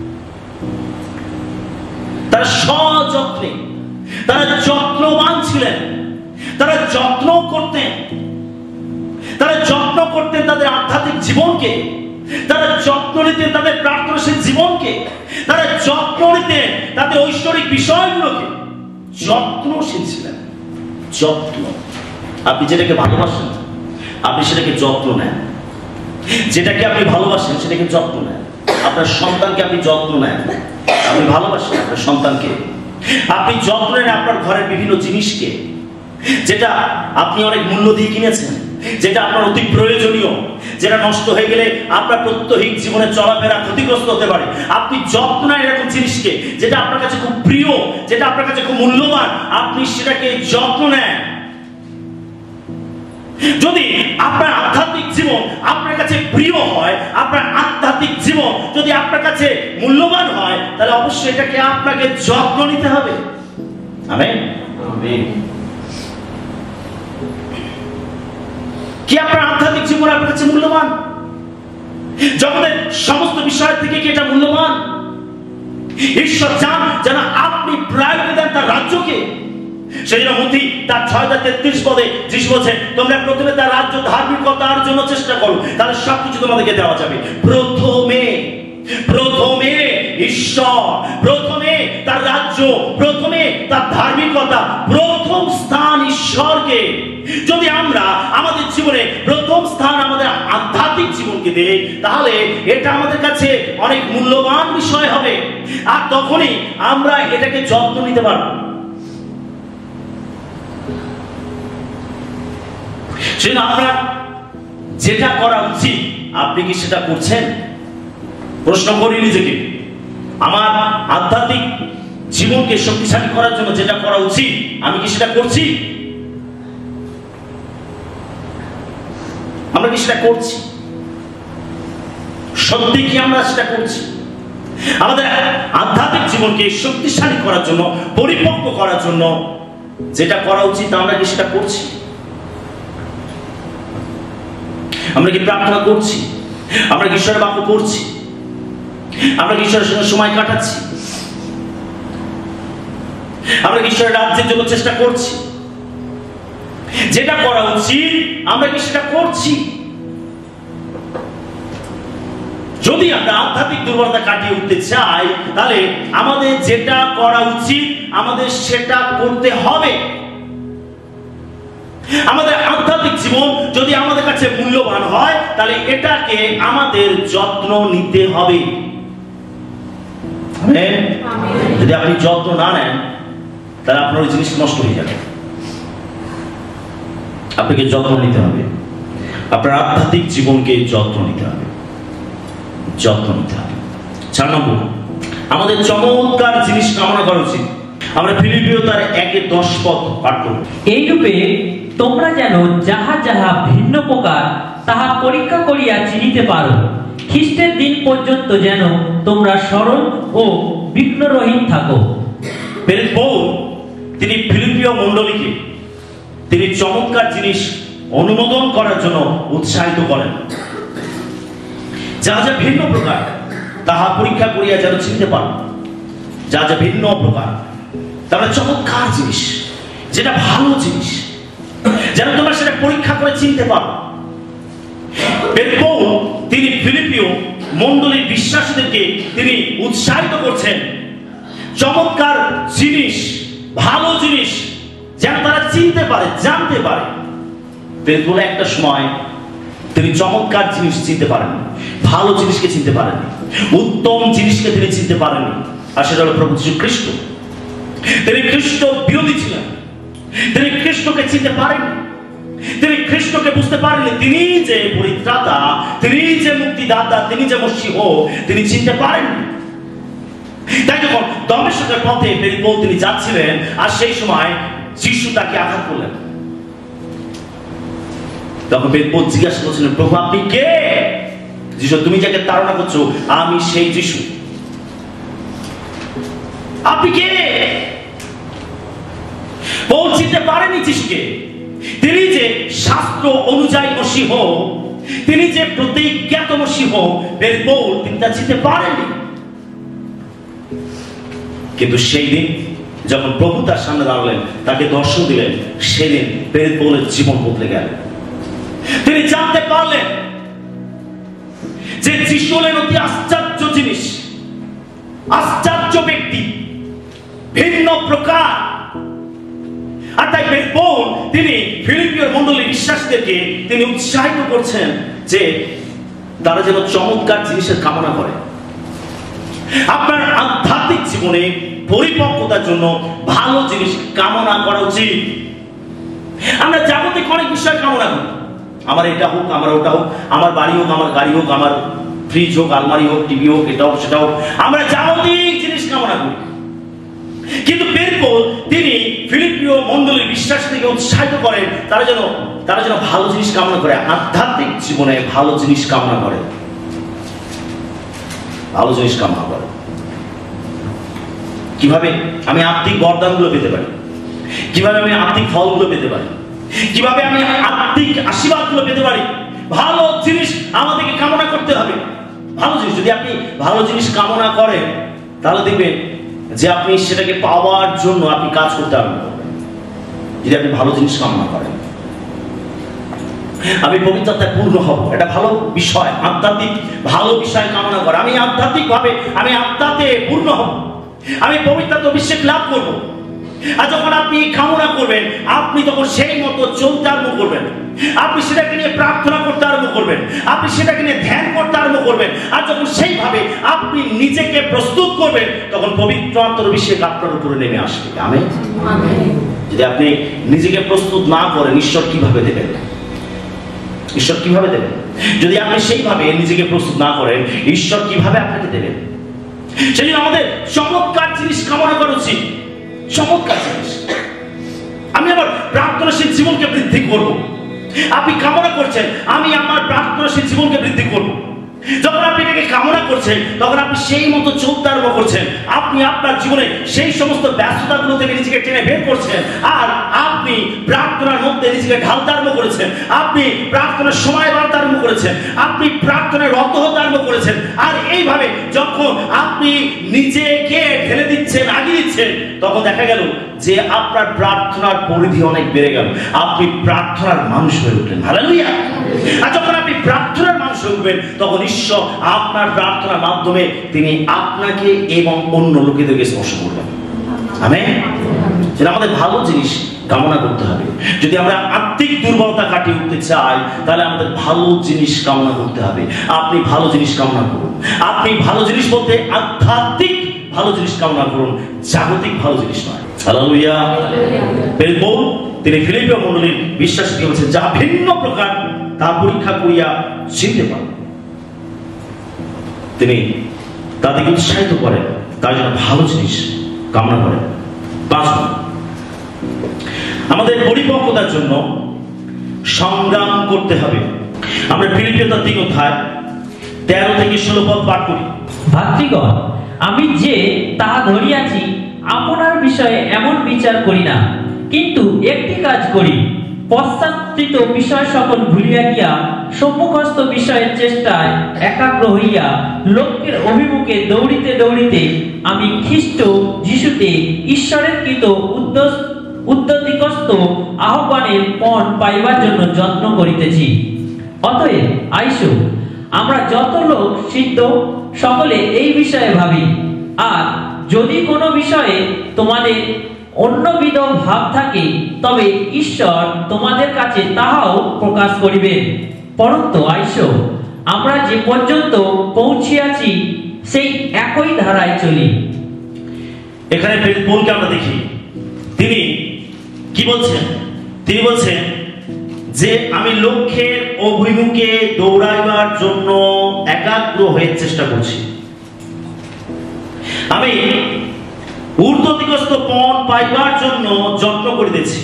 A: তারা সযত্নে, তারা যত্নবান ছিলেন, তারা যত্ন করতেন, তারা যত্ন করতেন তাদের আধ্যাত্মিক জীবনকে, তারা যত্ন নিতেন তাদের প্রার্থনাশীল জীবনকে, তারা যত্ন নিতেন তাদের ঐশ্বরিক বিষয়গুলোকে। যত্নশীল ছিলেন, যত্ন। আপনি যেটাকে ভালোবাসেন আপনি সেটাকে যত্ন নেন, যেটাকে আপনি ভালোবাসেন সেটাকে যত্ন নেন। আপনার সন্তানকে আপনি যত্ন নেন, আপনি ভালোবাসেন আপনার সন্তানকে, আপনি যত্ন নেন আপনার ঘরের বিভিন্ন জিনিসকে, যেটা আপনি অনেক মূল্য দিয়ে কিনেছেন, যেটা আপনার অতি প্রয়োজনীয়, যেটা নষ্ট হয়ে গেলে আপনার প্রত্যহিক জীবনে চলাফেরা ক্ষতিগ্রস্ত হতে পারে। আপনি যত্ন নেন এরকম জিনিসকে, যেটা আপনার কাছে খুব প্রিয়, যেটা আপনার কাছে খুব মূল্যবান, আপনি সেটাকে যত্ন নেন। যদি আপনার আধ্যাত্মিক জীবন আপনার কাছে প্রিয় হয়, আপনার আধ্যাত্মিক জীবন যদি আপনার কাছে মূল্যবান হয়, তাহলে অবশ্যই এটাকে আপনাকে যত্ন নিতে হবে। আমেন। কি আপনার আধ্যাত্মিক জীবন আপনার কাছে মূল্যবান? জগতের সমস্ত বিষয় থেকে কি এটা মূল্যবান? ঈশ্বর চান যেন আপনি প্রায়োরিটি দেন তার রাজ্যকে। সেই জন্য মথি তার 6:33 পদে যিশু বলছে, তোমরা প্রথমে তার রাজ্য ধার্মিকতার জন্য চেষ্টা করো, তাহলে সবকিছু তোমাদেরকে দেওয়া যাবে। প্রথমে ঈশ্বর, প্রথমে তার রাজ্য, প্রথমে তার ধার্মিকতা, প্রথম স্থান ঈশ্বরকে যদি আমরা আমাদের জীবনে প্রথম স্থান আমাদের আধ্যাত্মিক জীবনকে দেই, তাহলে এটা আমাদের কাছে অনেক মূল্যবান বিষয় হবে, আর তখনই আমরা এটাকে যত্ন নিতে পারবো। সেটা আপনার যেটা করা উচিত আপনি কি সেটা করছেন? প্রশ্ন করি নিজেকে, আমার আধ্যাত্মিক জীবনকে শক্তিশালী করার জন্য যেটা করা উচিত আমি কি সেটা করছি? আমরা কি সেটা করছি? সত্যি কি আমরা সেটা করছি? আমাদের আধ্যাত্মিক জীবনকে শক্তিশালী করার জন্য, পরিপক্ক করার জন্য যেটা করা উচিত আমরা কি সেটা করছি? আমরা কি প্রার্থনা করছি? আমরা কি ঈশ্বরের বাক্য পড়ছি? আমরা কি ঈশ্বরের সঙ্গে সময় কাটাচ্ছি? আমরা কি ঈশ্বরের রাজ্যের জন্য চেষ্টা করছি? যেটা করা উচিত আমরা কি সেটা করছি? যদি আমরা আধ্যাত্মিক দুর্বলতা কাটিয়ে উঠতে চাই, তাহলে আমাদের যেটা করা উচিত আমাদের সেটা করতে হবে। আমাদের আধ্যাত্মিক জীবন যদি আমাদের কাছে মূল্যবান হয়, তাহলে এটাকে আমাদের যত্ন নিতে হবে। যদি আপনি যত্ন না নেন, তাহলে আপনার ওই জিনিস নষ্ট হয়ে যাবে। আপনাকে যত্ন নিতে হবে, আপনার আধ্যাত্মিক জীবনকে যত্ন নিতে হবে, যত্ন নিতে হবে। 4 নম্বর, আমাদের চমৎকার জিনিস কামনা করা উচিত। আমরা ফিলিপিও তার 1:10 পদ পাঠ করব।
B: এইরূপে তোমরা যেন যাহা যাহা ভিন্ন প্রকার তাহা পরীক্ষা করিয়া চিনিতে পারো, খ্রিস্টের দিন পর্যন্ত যেন তোমরা সরল ও বিঘ্নরহিত থাকো।
A: পৌল তিনি ফিলিপিও মণ্ডলীকে তিনি চমৎকার জিনিস অনুমোদন করার জন্য উৎসাহিত করেন। যা যা ভিন্ন প্রকার তাহা পরীক্ষা করিয়া যেন চিনতে পারো। যা যা ভিন্ন প্রকার, তাহলে চমৎকার জিনিস, যেটা ভালো জিনিস, যেন তোমরা সেটা পরীক্ষা করে চিনতে পারো। পৌল তিনি ফিলিপিও মণ্ডলীর বিশ্বাসীদেরকে তিনি উৎসাহিত করছেন চমৎকার জিনিস, ভালো জিনিস যেন তারা চিনতে পারে, জানতে পারে। পৌল একটা সময় তিনি চমৎকার জিনিস চিনতে পারেননি, ভালো জিনিসকে চিনতে পারেননি, উত্তম জিনিসকে তিনি চিনতে পারেননি, আর সেটা হলো প্রভু যীশু খ্রিস্ট। তিনি খ্রিস্ট বিরোধী ছিলেন, তিনি খ্রিস্টকে চিনতে পারেননি, তিনি খ্রিস্টকে বুঝতে পারেননি। তিনি যে পরিত্রাতা, তিনি যে মুক্তিদাতা, তিনি যে মসীহ, তিনি চিনতে পারেননি। তাই যখন দমেস্কের পথে পৌল তিনি যাচ্ছিলেন, আর সেই সময় যিশু তাকে আঘাত করলেন। তখন পৌল জিজ্ঞাসা করছিলেন, প্রভু আপনি কে? যিশু, তুমি যাকে তাড়না করছো আমি সেই যিশু। আপনি কে? পৌল চিনতে পারেনি যিশুকে। তিনি যে শাস্ত্র অনুযায়ী মসীহ, তিনি যে প্রতিজ্ঞাত মসীহ, পৌল তিনি তা চিনতে পারেনি। কিন্তু সেই দিন যখন প্রভু তার সামনে দাঁড়ালেন, তাকে দর্শন দিলেন, সেদিন পৌলের জীবন বদলে গেল। তিনি জানতে পারলেন যে যিশু হলেন অতি আশ্চর্য জিনিস, আশ্চর্য ব্যক্তি, ভিন্ন প্রকার। আর তাই পৌল তিনি ফিলিপিয় মণ্ডলীর বিশ্বাসীদেরকে তিনি উৎসাহিত করছেন যে তারা যেন চমৎকার জিনিসের কামনা করে। আপনার আধ্যাত্মিক জীবনে পরিপক্কতার জন্য ভালো জিনিস কামনা করা উচিত। আমরা জাগতিক অনেক বিষয় কামনা করি, আমার এটা হোক, আমার ওটা হোক, আমার বাড়ি হোক, আমার গাড়ি হোক, আমার ফ্রিজ হোক, আলমারি হোক, টিভি হোক, এটা হোক, সেটা হোক, আমরা জাগতিক জিনিস কামনা করি। কিন্তু পৌল তিনি ফিলিপিয় মণ্ডলীর বিশ্বাসীদেরকে উৎসাহিত করেন তারা যেন ভালো জিনিস কামনা করে, আধ্যাত্মিক জীবনে ভালো জিনিস কামনা করে, ভালো জিনিস কামনা করে। কিভাবে আমি আত্মিক বরদানগুলো পেতে পারি, কিভাবে আমি আত্মিক ফলগুলো পেতে পারি, কিভাবে আমি আত্মিক আশীর্বাদগুলো পেতে পারি। ভালো জিনিস আমাদেরকে কামনা করতে হবে। ভালো জিনিস যদি আপনি ভালো জিনিস কামনা করেন তাহলে দেখবেন যে আপনি সেটাকে পাওয়ার জন্য আপনি কাজ করতে আরম্ভ করবেন। যদি আপনি ভালো জিনিস কামনা করেন, আমি পবিত্রতায় পূর্ণ হব, এটা ভালো বিষয়, আধ্যাত্মিক ভালো বিষয় কামনা করে। আমি আধ্যাত্মিক ভাবে আমি আত্মাতে পূর্ণ হব, আমি পবিত্রতা অভিষেক লাভ করব। আর যখন আপনি কামনা করবেন আপনি তখন সেই মতো চলতে আরম্ভ করবেন, আপনি সেটাকে নিয়ে প্রার্থনা করতে আরম্ভ করবেন, আপনি সেটাকে নিয়ে ধ্যান করতে আরম্ভ করবেন। আর যখন সেইভাবে আপনি নিজেকে প্রস্তুত করবেন তখন পবিত্র আত্মার অভিষেক আপনার উপরে নেমে আসবে। আমেন। যদি আপনি নিজেকে প্রস্তুত না করেন ঈশ্বর কিভাবে দেবেন? ঈশ্বর কিভাবে দেবেন? যদি আপনি সেইভাবে নিজেকে প্রস্তুত না করেন ঈশ্বর কিভাবে আপনাকে দেবেন? সেই জন্য আমাদের চমৎকার জিনিস কামনা করা উচিত। চমৎকার জিনিস, আমি আমার প্রার্থনাশীল জীবনকে বৃদ্ধি করব। আপনি কামনা করছেন আমি আমার প্রার্থনাশীল জীবনকে বৃদ্ধি করব। যখন আপনি এটাকে কামনা করছেন তখন আপনি সেই মতো চলতে আরম্ভ করছেন। আপনি আপনার জীবনে সেই সমস্ত ব্যস্ততাগুলো থেকে নিজেকে টেনে বের করছেন আর আপনি প্রার্থনার মধ্যে নিজেকে ঢালতে আরম্ভ করেছেন, আপনি প্রার্থনার সময় বাড়তে আরম্ভ করেছেন, আপনি প্রার্থনায় রত হতে আরম্ভ করেছেন। আর এইভাবে যখন আপনি নিজেকে ঢেলে দিচ্ছেন, আগিয়ে দিচ্ছেন, তখন দেখা গেল যে আপনার প্রার্থনার পরিধি অনেক বেড়ে গেল, আপনি প্রার্থনার মানুষ হয়ে উঠলেন। হালেলুয়া। আর যখন আপনি প্রার্থনার মানুষ হয়ে উঠবেন তখন ঈশ্বর আপনার প্রার্থনার মাধ্যমে তিনি আপনাকে এবং অন্য লোকেদেরকে স্পর্শ করবেন। আমেন। যেটা আমাদের ভালো জিনিস কামনা করতে হবে। যদি আমরা আত্মিক দুর্বলতা কাটিয়ে উঠতে চাই তাহলে আমাদের ভালো জিনিস কামনা করতে হবে। আপনি ভালো জিনিস কামনা করুন। আপনি ভালো জিনিস বলতে আধ্যাত্মিক ভালো জিনিস কামনা করুন, জাগতিক ভালো জিনিস নয়। হালেলুয়া। পৌল তিনি ফিলিপিয় মণ্ডলীর বিশ্বাসীকে বলেছেন যা ভিন্ন প্রকার তা পরীক্ষা করিয়া চিনতে পারেন। তিনি তাদেরকে উৎসাহিত করেন তার জন্য ভালো জিনিস কামনা করেন। 5 আমাদের পরিপক্কতার জন্য সংগ্রাম করতে হবে। আমরা ফিলিপিও 3 অধ্যায় 13 থেকে 16 পদ পাঠ করি।
B: ভাতৃগণ, আমি যে তাহা ধরিয়াছি আপনার বিষয়ে এমন বিচার করি না, কিন্তু একটি কাজ করি, পশ্চাৎকৃত বিষয় সকল ভুলিয়া গিয়া সম্মুখস্থ বিষয়ের চেষ্টায় একাগ্র হইয়া লক্ষ্যের অভিমুখে দৌড়িতে দৌড়িতে আমি খ্রিস্ট যিশুতে ঈশ্বরের কৃত উদ্যতিকস্ত আহ্বানের পণ পাইবার জন্য যত্ন করিতেছি। অতএব আইসো, আমরা যত লোক সিদ্ধ সকলে এই বিষয়ে ভাবি। আর যদি কোনো বিষয়ে তোমাদের অন্যবিধ ভাব থাকে তবে ঈশ্বর তোমাদের কাছে তাহাও প্রকাশ করিবেন। পরন্তু আইসো, আমরা যে পর্যন্ত পৌঁছিয়াছি সেই একই ধারায় চলি।
A: এখানে পৌলকে আমরা দেখি তিনি কি বলছেন। তিনি বলছেন যে আমি লক্ষ্যের অভিমুখে দৌড়াইবার জন্য একাগ্র হয়ে চেষ্টা করছি, আমি ঊর্ধ্বদিগস্ত পণ পাইবার জন্য যত্ন করিতেছি।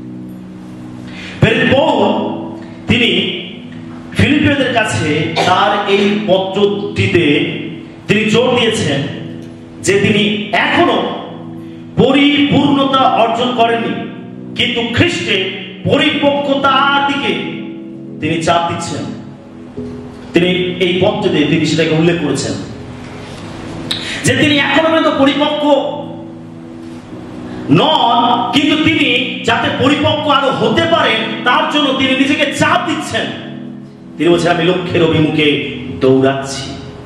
A: পৌল তিনি ফিলিপিয়দের কাছে তার এই পত্রটিতে তিনি জোর দিয়েছেন যে তিনি এখনো পরিপূর্ণতা অর্জন করেননি, কিন্তু খ্রিস্টে পরিপক্কতার দিকে তিনি চাপ দিচ্ছেন। তিনি এই পত্রটিতে তিনি সেটাকে উল্লেখ করেছেন যে তিনি এখনো পর্যন্ত পরিপক্ক নন, কিন্তু তিনি যাতে পরিপক্ক আরো হতে পারেন তার জন্য তিনি নিজেকে চাপ দিচ্ছেন। তিনি বলছেন আমি লক্ষ্যের অভিমুখে দৌড়াচ্ছি,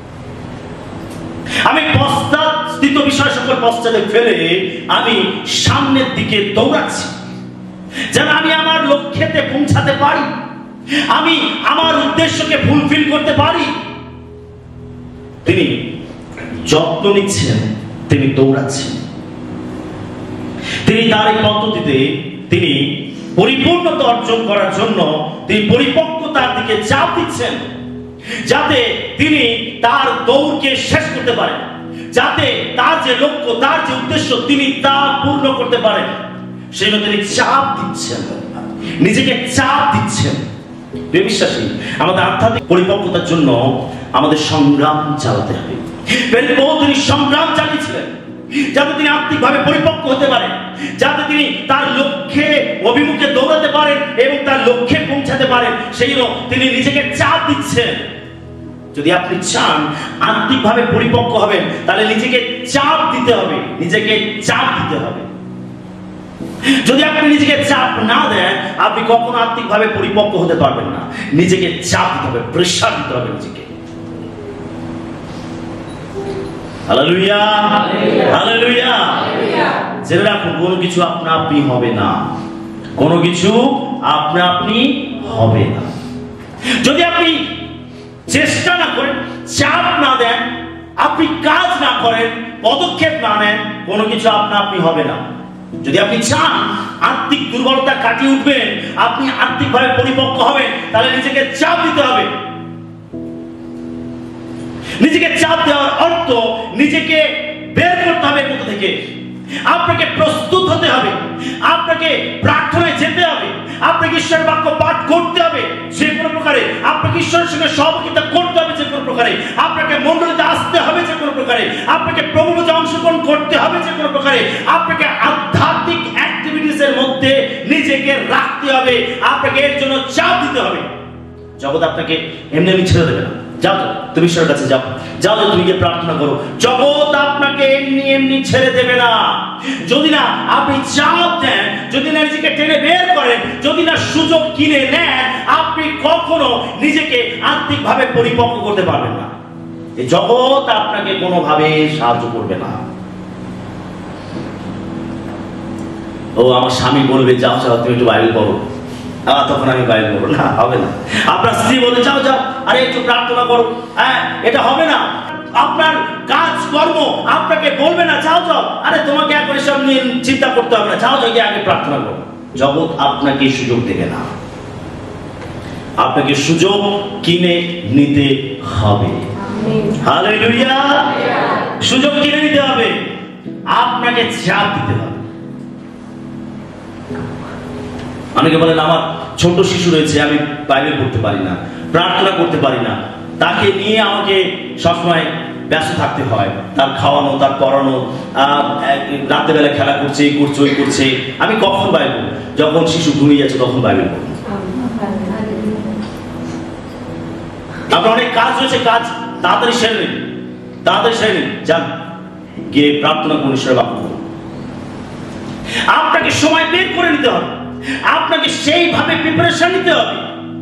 A: আমি পশ্চাৎস্থিত বিষয় সকল পশ্চাতে ফেলে আমি সামনের দিকে দৌড়াচ্ছি। যেন আমি আমার লক্ষ্যেতে পৌঁছাতে পারি, আমি আমার উদ্দেশ্যকে ফুলফিল করতে পারি। তিনি যত্ন নিচ্ছেন, তিনি দৌড়াচ্ছেন, তিনি তার এই পদ্ধতিতে তিনি পরিপূর্ণতা অর্জন করার জন্য তিনি পরিপক্কতার দিকে চাপ দিচ্ছেন, যাতে তিনি তার দৌড়কে শেষ করতে পারেন, যাতে তার যে লক্ষ্য, তার যে উদ্দেশ্য, তিনি তা পূর্ণ করতে পারেন। সেই জন্য তিনি চাপ দিচ্ছেন, নিজেকে চাপ দিচ্ছেন। বিশ্বাসী, আমাদের আধ্যাত্মিক পরিপক্কতার জন্য আমাদের সংগ্রাম চালাতে হবে। তিনি সংগ্রাম চালিয়েছিলেন যাতে তিনি আত্মিকভাবে পরিপক্ক হতে পারেন, যাতে তিনি তার লক্ষ্যে অভিমুখে দৌড়াতে পারেন এবং তার লক্ষ্যে পৌঁছাতে পারেন। সেই জন্য তিনি নিজেকে চাপ দিচ্ছেন। যদি আপনি চান আত্মিকভাবে পরিপক্ক হবেন, তাহলে নিজেকে চাপ দিতে হবে, নিজেকে চাপ দিতে হবে। যদি আপনি নিজেকে চাপ না দেন, আপনি কখনো আত্মিকভাবে পরিপক্ক হতে পারবেন না। নিজেকে চাপ দিতে হবে, প্রেসার দিতে হবে নিজেকে। Hallelujah, hallelujah. জেনে রাখুন, কোনো কিছু আপনা আপনি হবে না, কোনো কিছু আপনা আপনি হবে না। যদি আপনি চেষ্টা না করেন, চাপ না দেন, আপনি কাজ না করেন, পদক্ষেপ না নেন, কোনো কিছু আপনা আপনি হবে না। যদি আপনি চান আত্মিক দুর্বলতা কাটিয়ে উঠবেন, আপনি আত্মিকভাবে পরিপক্ক হবেন, তাহলে নিজেকে চাপ দিতে হবে। নিজেকে চাপ দেওয়ার অর্থ নিজেকে বের করতে হবে কোথা থেকে। আপনাকে প্রস্তুত হতে হবে, আপনাকে প্রার্থনায় যেতে হবে, আপনাকে ঈশ্বরের বাক্য পাঠ করতে হবে যে কোনো প্রকারে, আপনাকে ঈশ্বরের সঙ্গে সহযোগিতা করতে হবে যে কোনো প্রকারে, আপনাকে মণ্ডলীতে আসতে হবে যে কোনো প্রকারে, আপনাকে প্রভুতে অংশগ্রহণ করতে হবে যে কোনো প্রকারে, আপনাকে আধ্যাত্মিক অ্যাক্টিভিটিসের মধ্যে নিজেকে রাখতে হবে, আপনাকে এর জন্য চাপ দিতে হবে। জগৎ আপনাকে এমনি এমনি ছেড়ে দেবে না। যাও তুমি ঈশ্বরের কাছে যাও, যাও তুমি গিয়ে প্রার্থনা করো। জগৎ আপনাকে এমনি এমনি ছেড়ে দেবে না। যদি না আপনি চাপ দেন, যদি না নিজেকে টেনে বের করেন, যদি না সুযোগ কিনে নেন, আপনি কখনো নিজেকে আত্মিকভাবে পরিপক্ক করতে পারবেন না। এই জগৎ আপনাকে কোনোভাবে সাহায্য করবে না। ও আমার স্বামী বলবে যাও যাও তুমি একটু বাইবেল পড়ো, তখন আমি বাইবেল পড়বো না, হবে না। আপনার স্ত্রী বলবে যাও যাও, আরে একটু প্রার্থনা করো, হ্যাঁ, এটা হবে না। আপনার কাজ কর্ম আপনাকে বলবে না যাও যাও, আরে তোমাকে এখন এসব নিয়ে চিন্তা করতে হবে না, যাও যাও গিয়ে আগে প্রার্থনা করো। জগৎ আপনাকে সুযোগ দেবে না, আপনাকে সুযোগ কিনে নিতে হবে। হালেলুয়া। সুযোগ কিনে নিতে হবে, আপনাকে চাপ দিতে হবে। অনেকে বলেন আমার ছোট শিশু রয়েছে, আমি বাইবেল পড়তে পারি না, প্রার্থনা করতে পারি না, তাকে নিয়ে আমাকে সবসময় ব্যস্ত থাকতে হয়, তার খাওয়ানো, তার পড়ানো, রাত্রেবেলা খেলা করছে, এই করছে, ওই করছে। আমি কখন বাইবেল? যখন শিশু ঘুমিয়ে যাচ্ছে তখন বাইবেল পড়ব। আপনার অনেক কাজ রয়েছে, কাজ তাড়াতাড়ি সেরে নিন, তাড়াতাড়ি সেরে নিন, যান গিয়ে প্রার্থনা করুন, ঈশ্বরের বাক্য করুন। আপনাকে সময় বের করে নিতে হবে, আপনাকে সেইভাবে প্রিপারেশন নিতে হবে।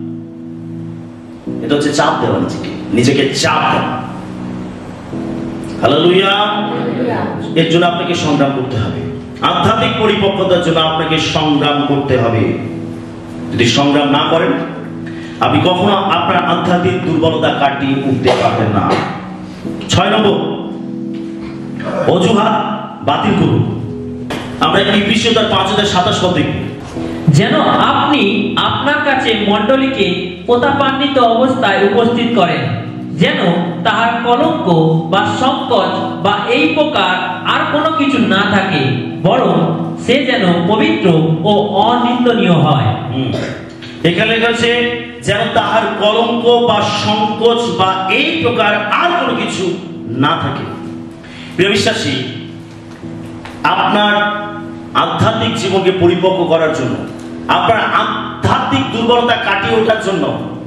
A: এটা হচ্ছে চাপ দেওয়া, নিজেকে চাপ দেওয়া। হালেলুয়া। এর জন্য আপনাকে সংগ্রাম করতে হবে। আধ্যাত্মিক পরিপক্কতার জন্য আপনাকে সংগ্রাম করতে হবে। যদি সংগ্রাম না করেন, আপনি কখনো আপনার আধ্যাত্মিক দুর্বলতা কাটিয়ে উঠতে পারবেন না। 6 নম্বর, অজুহাত বাতিল করুন। আমরা ইফিসীয় 5:27 পদ দেখব।
B: যেন আপনি আপনার কাছে মণ্ডলীকে প্রতাপান্বিত অবস্থায় উপস্থিত করেন, যেন তাহার কলঙ্ক বা সংকট বা এই প্রকার আর কোনো কিছু না থাকে, বরং সে যেন পবিত্র ও অনিন্দনীয় হয়।
A: এখানে লেখা আছে যেন তাহার কলঙ্ক বা সংকোচ বা এই প্রকার আর কোনো কিছু না থাকে। প্রিয় বিশ্বাসী, আপনার আধ্যাত্মিক জীবনকে পরিপক্ক করার জন্য, আপনার আধ্যাত্মিক দুর্বলতা কাটিয়ে ওঠার জন্য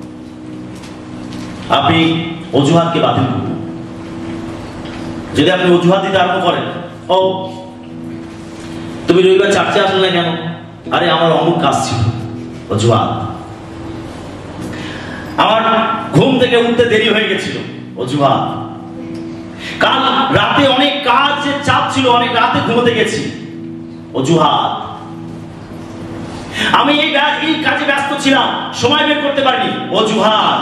A: আপনি অজুহাতকে বাতিল করুন। যদি আপনি অজুহাত দিতে আরম্ভ করেন, ও তুমি রবিবার চার্চে আসলে না কেন? আরে আমার অমুক কাজ ছিল, অজুহাত। আমার ঘুম থেকে উঠতে দেরি হয়ে গেছিল, অজুহাত। কাল রাতে অনেক কাজের চাপ ছিল, অনেক রাতে ঘুমোতে গেছি, অজুহাত। আমি এই কাজে ব্যস্ত ছিলাম, সময় বের করতে পারিনি, অজুহাত।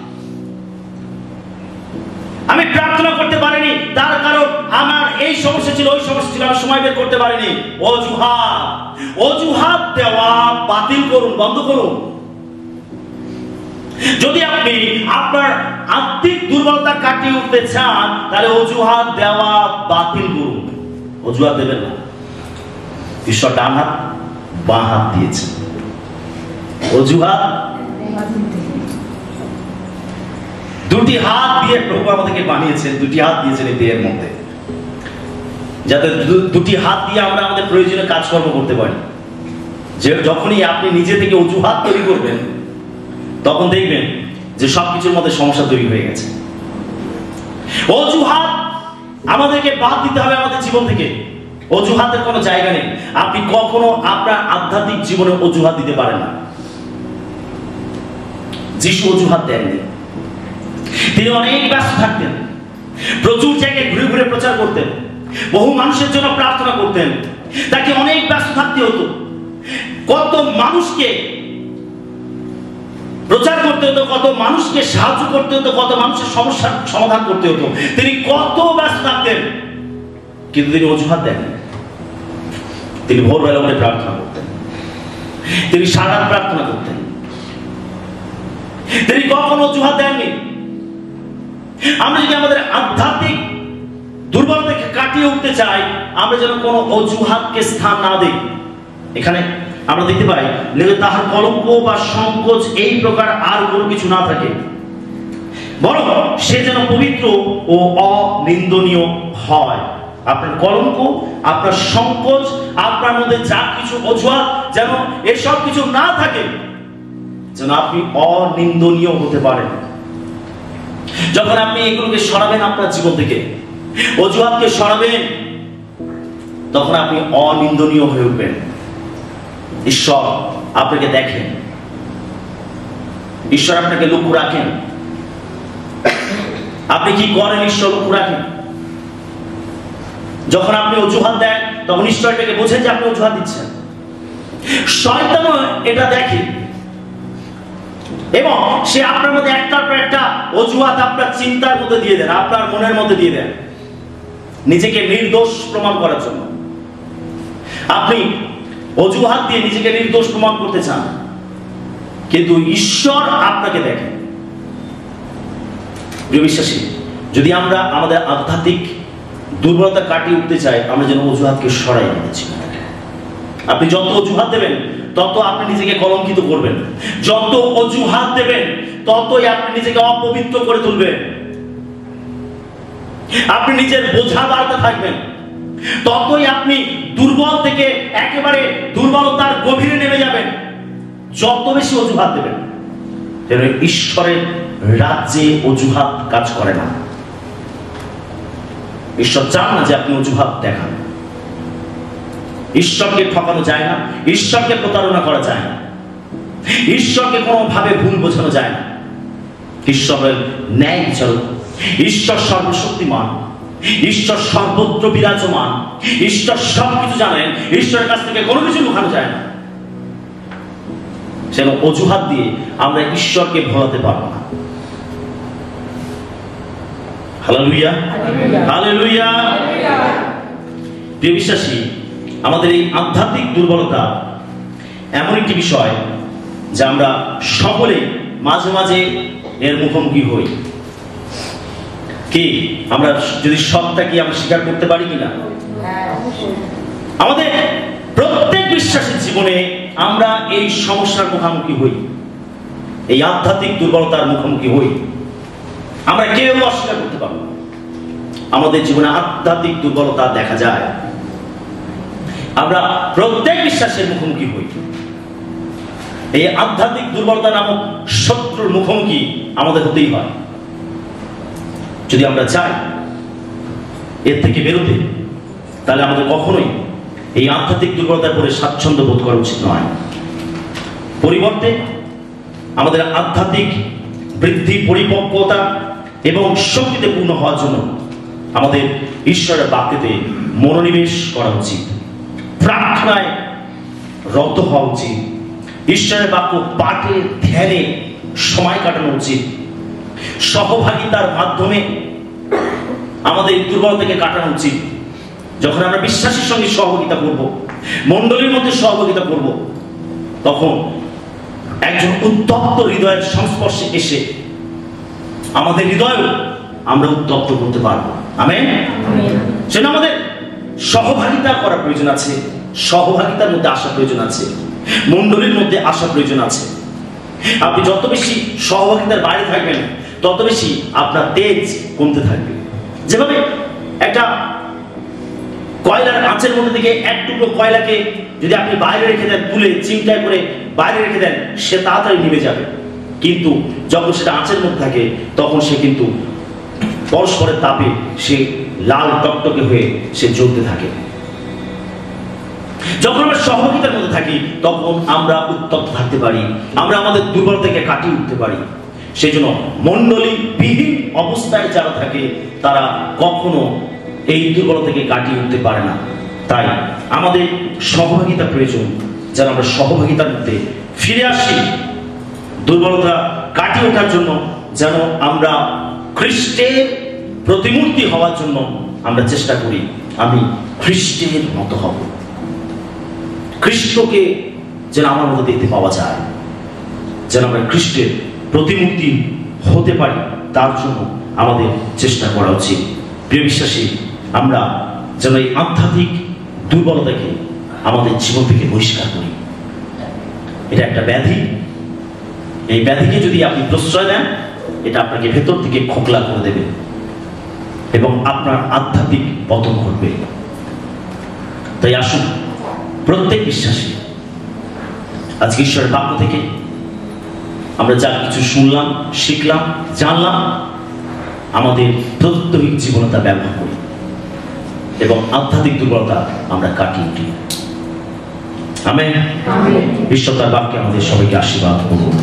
A: আমি প্রার্থনা করতে পারিনি, তার কারণ আমার এই সমস্যা ছিল, ওই সমস্যা ছিল, আমি সময় বের করতে পারিনি, অজুহাত। অজুহাত দেওয়া বাতিল করুন, বন্ধ করুন। যদি আপনি আপনার আত্মিক দুর্বলতা কাটিয়ে উঠতে চান, তাহলে অজুহাত দেওয়া বাতিল করুন। অজুহাত দেবেন না। ঈশ্বর ডান হাত বাঁ হাত দিয়েছে, অজুহাত দুটি হাত দিয়ে প্রভু আমাদেরকে বানিয়েছেন, দুটি হাত দিয়েছেন এই দেহের মধ্যে, যাতে দুটি হাত দিয়ে আমরা আমাদের প্রয়োজনীয় কাজকর্ম করতে পারি। যে যখনই আপনি নিজে থেকে অজুহাত তৈরি করবেন, তখন দেখবেন যে সবকিছুর মধ্যে সমস্যা তৈরি হয়ে গেছে। অজুহাত আমাদেরকে বাদ দিতে হবে আমাদের জীবন থেকে। অজুহাতের কোনো জায়গা নেই। আপনি কখনো আপনার আধ্যাত্মিক জীবনে অজুহাত দিতে পারেন না। যিশু অজুহাত দেননি। তিনি অনেক ব্যস্ত থাকতেন, প্রচুর জায়গায় ঘুরে ঘুরে প্রচার করতেন, বহু মানুষের জন্য প্রার্থনা করতেন, তাকে অনেক ব্যস্ত থাকতে হতো, কত মানুষকে প্রচার করতে হতো, কত মানুষকে সাহায্য করতে হতো, কত মানুষের সমস্যার সমাধান করতে হতো। তিনি কত ব্যস্ত থাকতেন, কিন্তু তিনি অজুহাত দেন। তিনি ভোরবেলা উঠে প্রার্থনা করতেন, তিনি সারা রাত প্রার্থনা করতেন, তিনি কখনো অজুহাত দেননি। আমরা যদি আমাদের আধ্যাত্মিক দুর্বলতাকে কাটিয়ে উঠতে চাই, আমরা যেন কোনো অজুহাতকে স্থান না দিই। এখানে আমরা দেখতে পাই তাহার কলঙ্ক বা সংকোচ এই প্রকার আর কোনো কিছু না থাকে, বরং সে যেন পবিত্র ও অনিন্দনীয় হয়। আপনার কলঙ্ক, আপনার সংকোচ, আপনার মধ্যে যা কিছু অজুহাত, যেন এসব কিছু না থাকে, যেন আপনি অনিন্দনীয় হতে পারেন। যখন আপনি এগুলোকে সরাবেন আপনার জীবন থেকে, অজুহাতকে সরাবেন, তখন আপনি অনিন্দনীয় হয়ে উঠবেন। ঈশ্বর আপনাকে দেখেন, ঈশ্বর আপনাকে লক্ষ্য রাখেন। আপনি কি করেন ঈশ্বর লক্ষ্য রাখেন। যখন আপনি অজুহাত দেন, তখন ঈশ্বর এটাকে বোঝেন যে আপনি অজুহাত দিচ্ছেন। শয়তানও এটা দেখে এবং সে আপনার মধ্যে একটার পর একটা অজুহাত আপনার চিন্তার মধ্যে দিয়ে দেন, আপনার মনের মধ্যে দিয়ে দেন, নিজেকে নির্দোষ প্রমাণ করার জন্য। আপনি অজুহাত দিয়ে নিজেকে নির্দোষ প্রমাণ করতে চান, কিন্তু ঈশ্বর আপনাকে দেখেন। প্রিয় বিশ্বাসী, যদি আমরা আমাদের আধ্যাত্মিক দুর্বলতা কাটিয়ে উঠতে চাই, আমরা যেন অজুহাতকে সরাই আমাদের জীবন থেকে। আপনি যত অজুহাত দেবেন, তত আপনি নিজেকে কলঙ্কিত করবেন। যত অজুহাত দেবেন, ততই আপনি নিজেকে অপবিত্র করে তুলবেন। আপনি নিজের বোঝা বাড়াতে থাকবেন, ততই আপনি দুর্বল থেকে একেবারে দুর্বলতার গভীরে নেমে যাবেন। যত বেশি অজুহাত দেবেন, ঈশ্বরের রাজ্যে অজুহাত কাজ করে না। ঈশ্বর চান না যে আপনি অজুহাত দেখান। ঈশ্বরকে ঠকানো যায় না, ঈশ্বরকে প্রতারণা করা যায় না, ঈশ্বরকে কোনোভাবে ভুল বোঝানো যায় না। ঈশ্বরের ন্যায় বিচারক, ঈশ্বর সর্বশক্তিমান, ঈশ্বর সর্বত্র বিরাজমান, ঈশ্বর সবকিছু জানেন। ঈশ্বরের কাছ থেকে কোনো কিছু লুকানো যায় না। সেন অজুহাত দিয়ে আমরা ঈশ্বরকে ভোলাতে পারবো না। Hallelujah, hallelujah. প্রিয় বিশ্বাসী, আমাদের এই আধ্যাত্মিক দুর্বলতা এমন একটি বিষয় যা আমরা সকলে মাঝে মাঝে এর মুখোমুখি হই। কি আমরা যদি সবটা কি আমরা স্বীকার করতে পারি কিনা? আমাদের প্রত্যেক বিশ্বাসের জীবনে আমরা এই সমস্যার মুখোমুখি হই, এই আধ্যাত্মিক দুর্বলতার মুখোমুখি হই। আমরা কেউ অস্বীকার করতে পারবো না, আমাদের জীবনে আধ্যাত্মিক দুর্বলতা দেখা যায়। আমরা প্রত্যেক বিশ্বাসের মুখোমুখি হই। এই আধ্যাত্মিক দুর্বলতা নামক শত্রুর মুখোমুখি আমাদের হতেই হয়। যদি আমরা চাই এর থেকে বেরোতে, তাহলে আমাদের কখনোই এই আধ্যাত্মিক দুর্বলতার পরে স্বাচ্ছন্দ্য বোধ করা উচিত নয়। পরিবর্তে আমাদের আধ্যাত্মিক বৃদ্ধি, পরিপক্বতা এবং শক্তিতে পূর্ণ হওয়ার জন্য আমাদের ঈশ্বরের বাক্যেতে মনোনিবেশ করা উচিত, প্রার্থনায় রত হওয়া উচিত, ঈশ্বরের বাক্য পাঠে ধ্যানে সময় কাটানো উচিত। সহভাগিতার মাধ্যমে আমাদের দুর্বলতাকে কাটানো উচিত। যখন আমরা বিশ্বাসীর সঙ্গে সহযোগিতা করব, মণ্ডলীর মধ্যে সহযোগিতা করব, তখন একজন উত্তপ্ত হৃদয়ের সংস্পর্শে এসে আমাদের হৃদয়ও আমরা উত্তপ্ত করতে পারবো। আমেন। সেটা আমাদের সহভাগিতা করার প্রয়োজন আছে, সহভাগিতার মধ্যে আসা প্রয়োজন আছে, মণ্ডলীর মধ্যে আসা প্রয়োজন আছে। আপনি যত বেশি সহভাগিতার বাইরে থাকবেন, তত বেশি আপনার তেজ কমতে থাকবে। যেভাবে একটা কয়লার আঁচের মধ্যে থেকে এক টুকরো কয়লাকে যদি আপনি বাইরে রেখে দেন, তুলে চিমটায় করে বাইরে রেখে দেন, সে তাড়াতাড়ি নিভে যাবে। কিন্তু যখন সেটা আঁচের মধ্যে থাকে, তখন সে কিন্তু পরস্পরের তাপে সে লাল টকটকে হয়ে সে জ্বলতে থাকে। যখন আমরা সহযোগিতার মধ্যে থাকি, তখন আমরা উত্তপ্ত থাকতে পারি, আমরা আমাদের দুর্বলতাকে কাটিয়ে উঠতে পারি। সেই জন্য মণ্ডলী বিহীন অবস্থায় যারা থাকে, তারা কখনো এই দুর্বলতাকে কাটিয়ে উঠতে পারে না। তাই আমাদের সহভাগিতা প্রয়োজন, যেন আমরা সহভাগিতার মধ্যে ফিরে আসি, দুর্বলতা কাটিয়ে ওঠার জন্য, যেন আমরা খ্রিস্টের প্রতিমূর্তি হওয়ার জন্য আমরা চেষ্টা করি। আমি খ্রিস্টের মতো হব, খ্রিস্টকে যেন আমার মধ্যে দেখতে পাওয়া যায়, যেন আমরা খ্রিস্টের প্রতিমূর্তি হতে পারি, তার জন্য আমাদের চেষ্টা করা উচিত। প্রিয় বিশ্বাসী, আমরা যেন এই আধ্যাত্মিক দুর্বলতাকে আমাদের জীবন থেকে বহিষ্কার করি। এটা একটা ব্যাধি। এই ব্যাধিকে যদি আপনি প্রশ্রয় দেন, এটা আপনাকে ভেতর থেকে খোকলা করে দেবে এবং আপনার আধ্যাত্মিক পতন ঘটবে। তাই আসুন, প্রত্যেক বিশ্বাসী আজকে ঈশ্বরের বাক্য থেকে আমরা যা কিছু শুনলাম, শিখলাম, জানলাম, আমাদের প্রত্যেক জীবনে তা ব্যবহার করি এবং আধ্যাত্মিক দুর্বলতা আমরা কাটিয়ে উঠি। আমেন। ঈশ্বর তার বাক্যে আমাদের সবাইকে আশীর্বাদ করুন।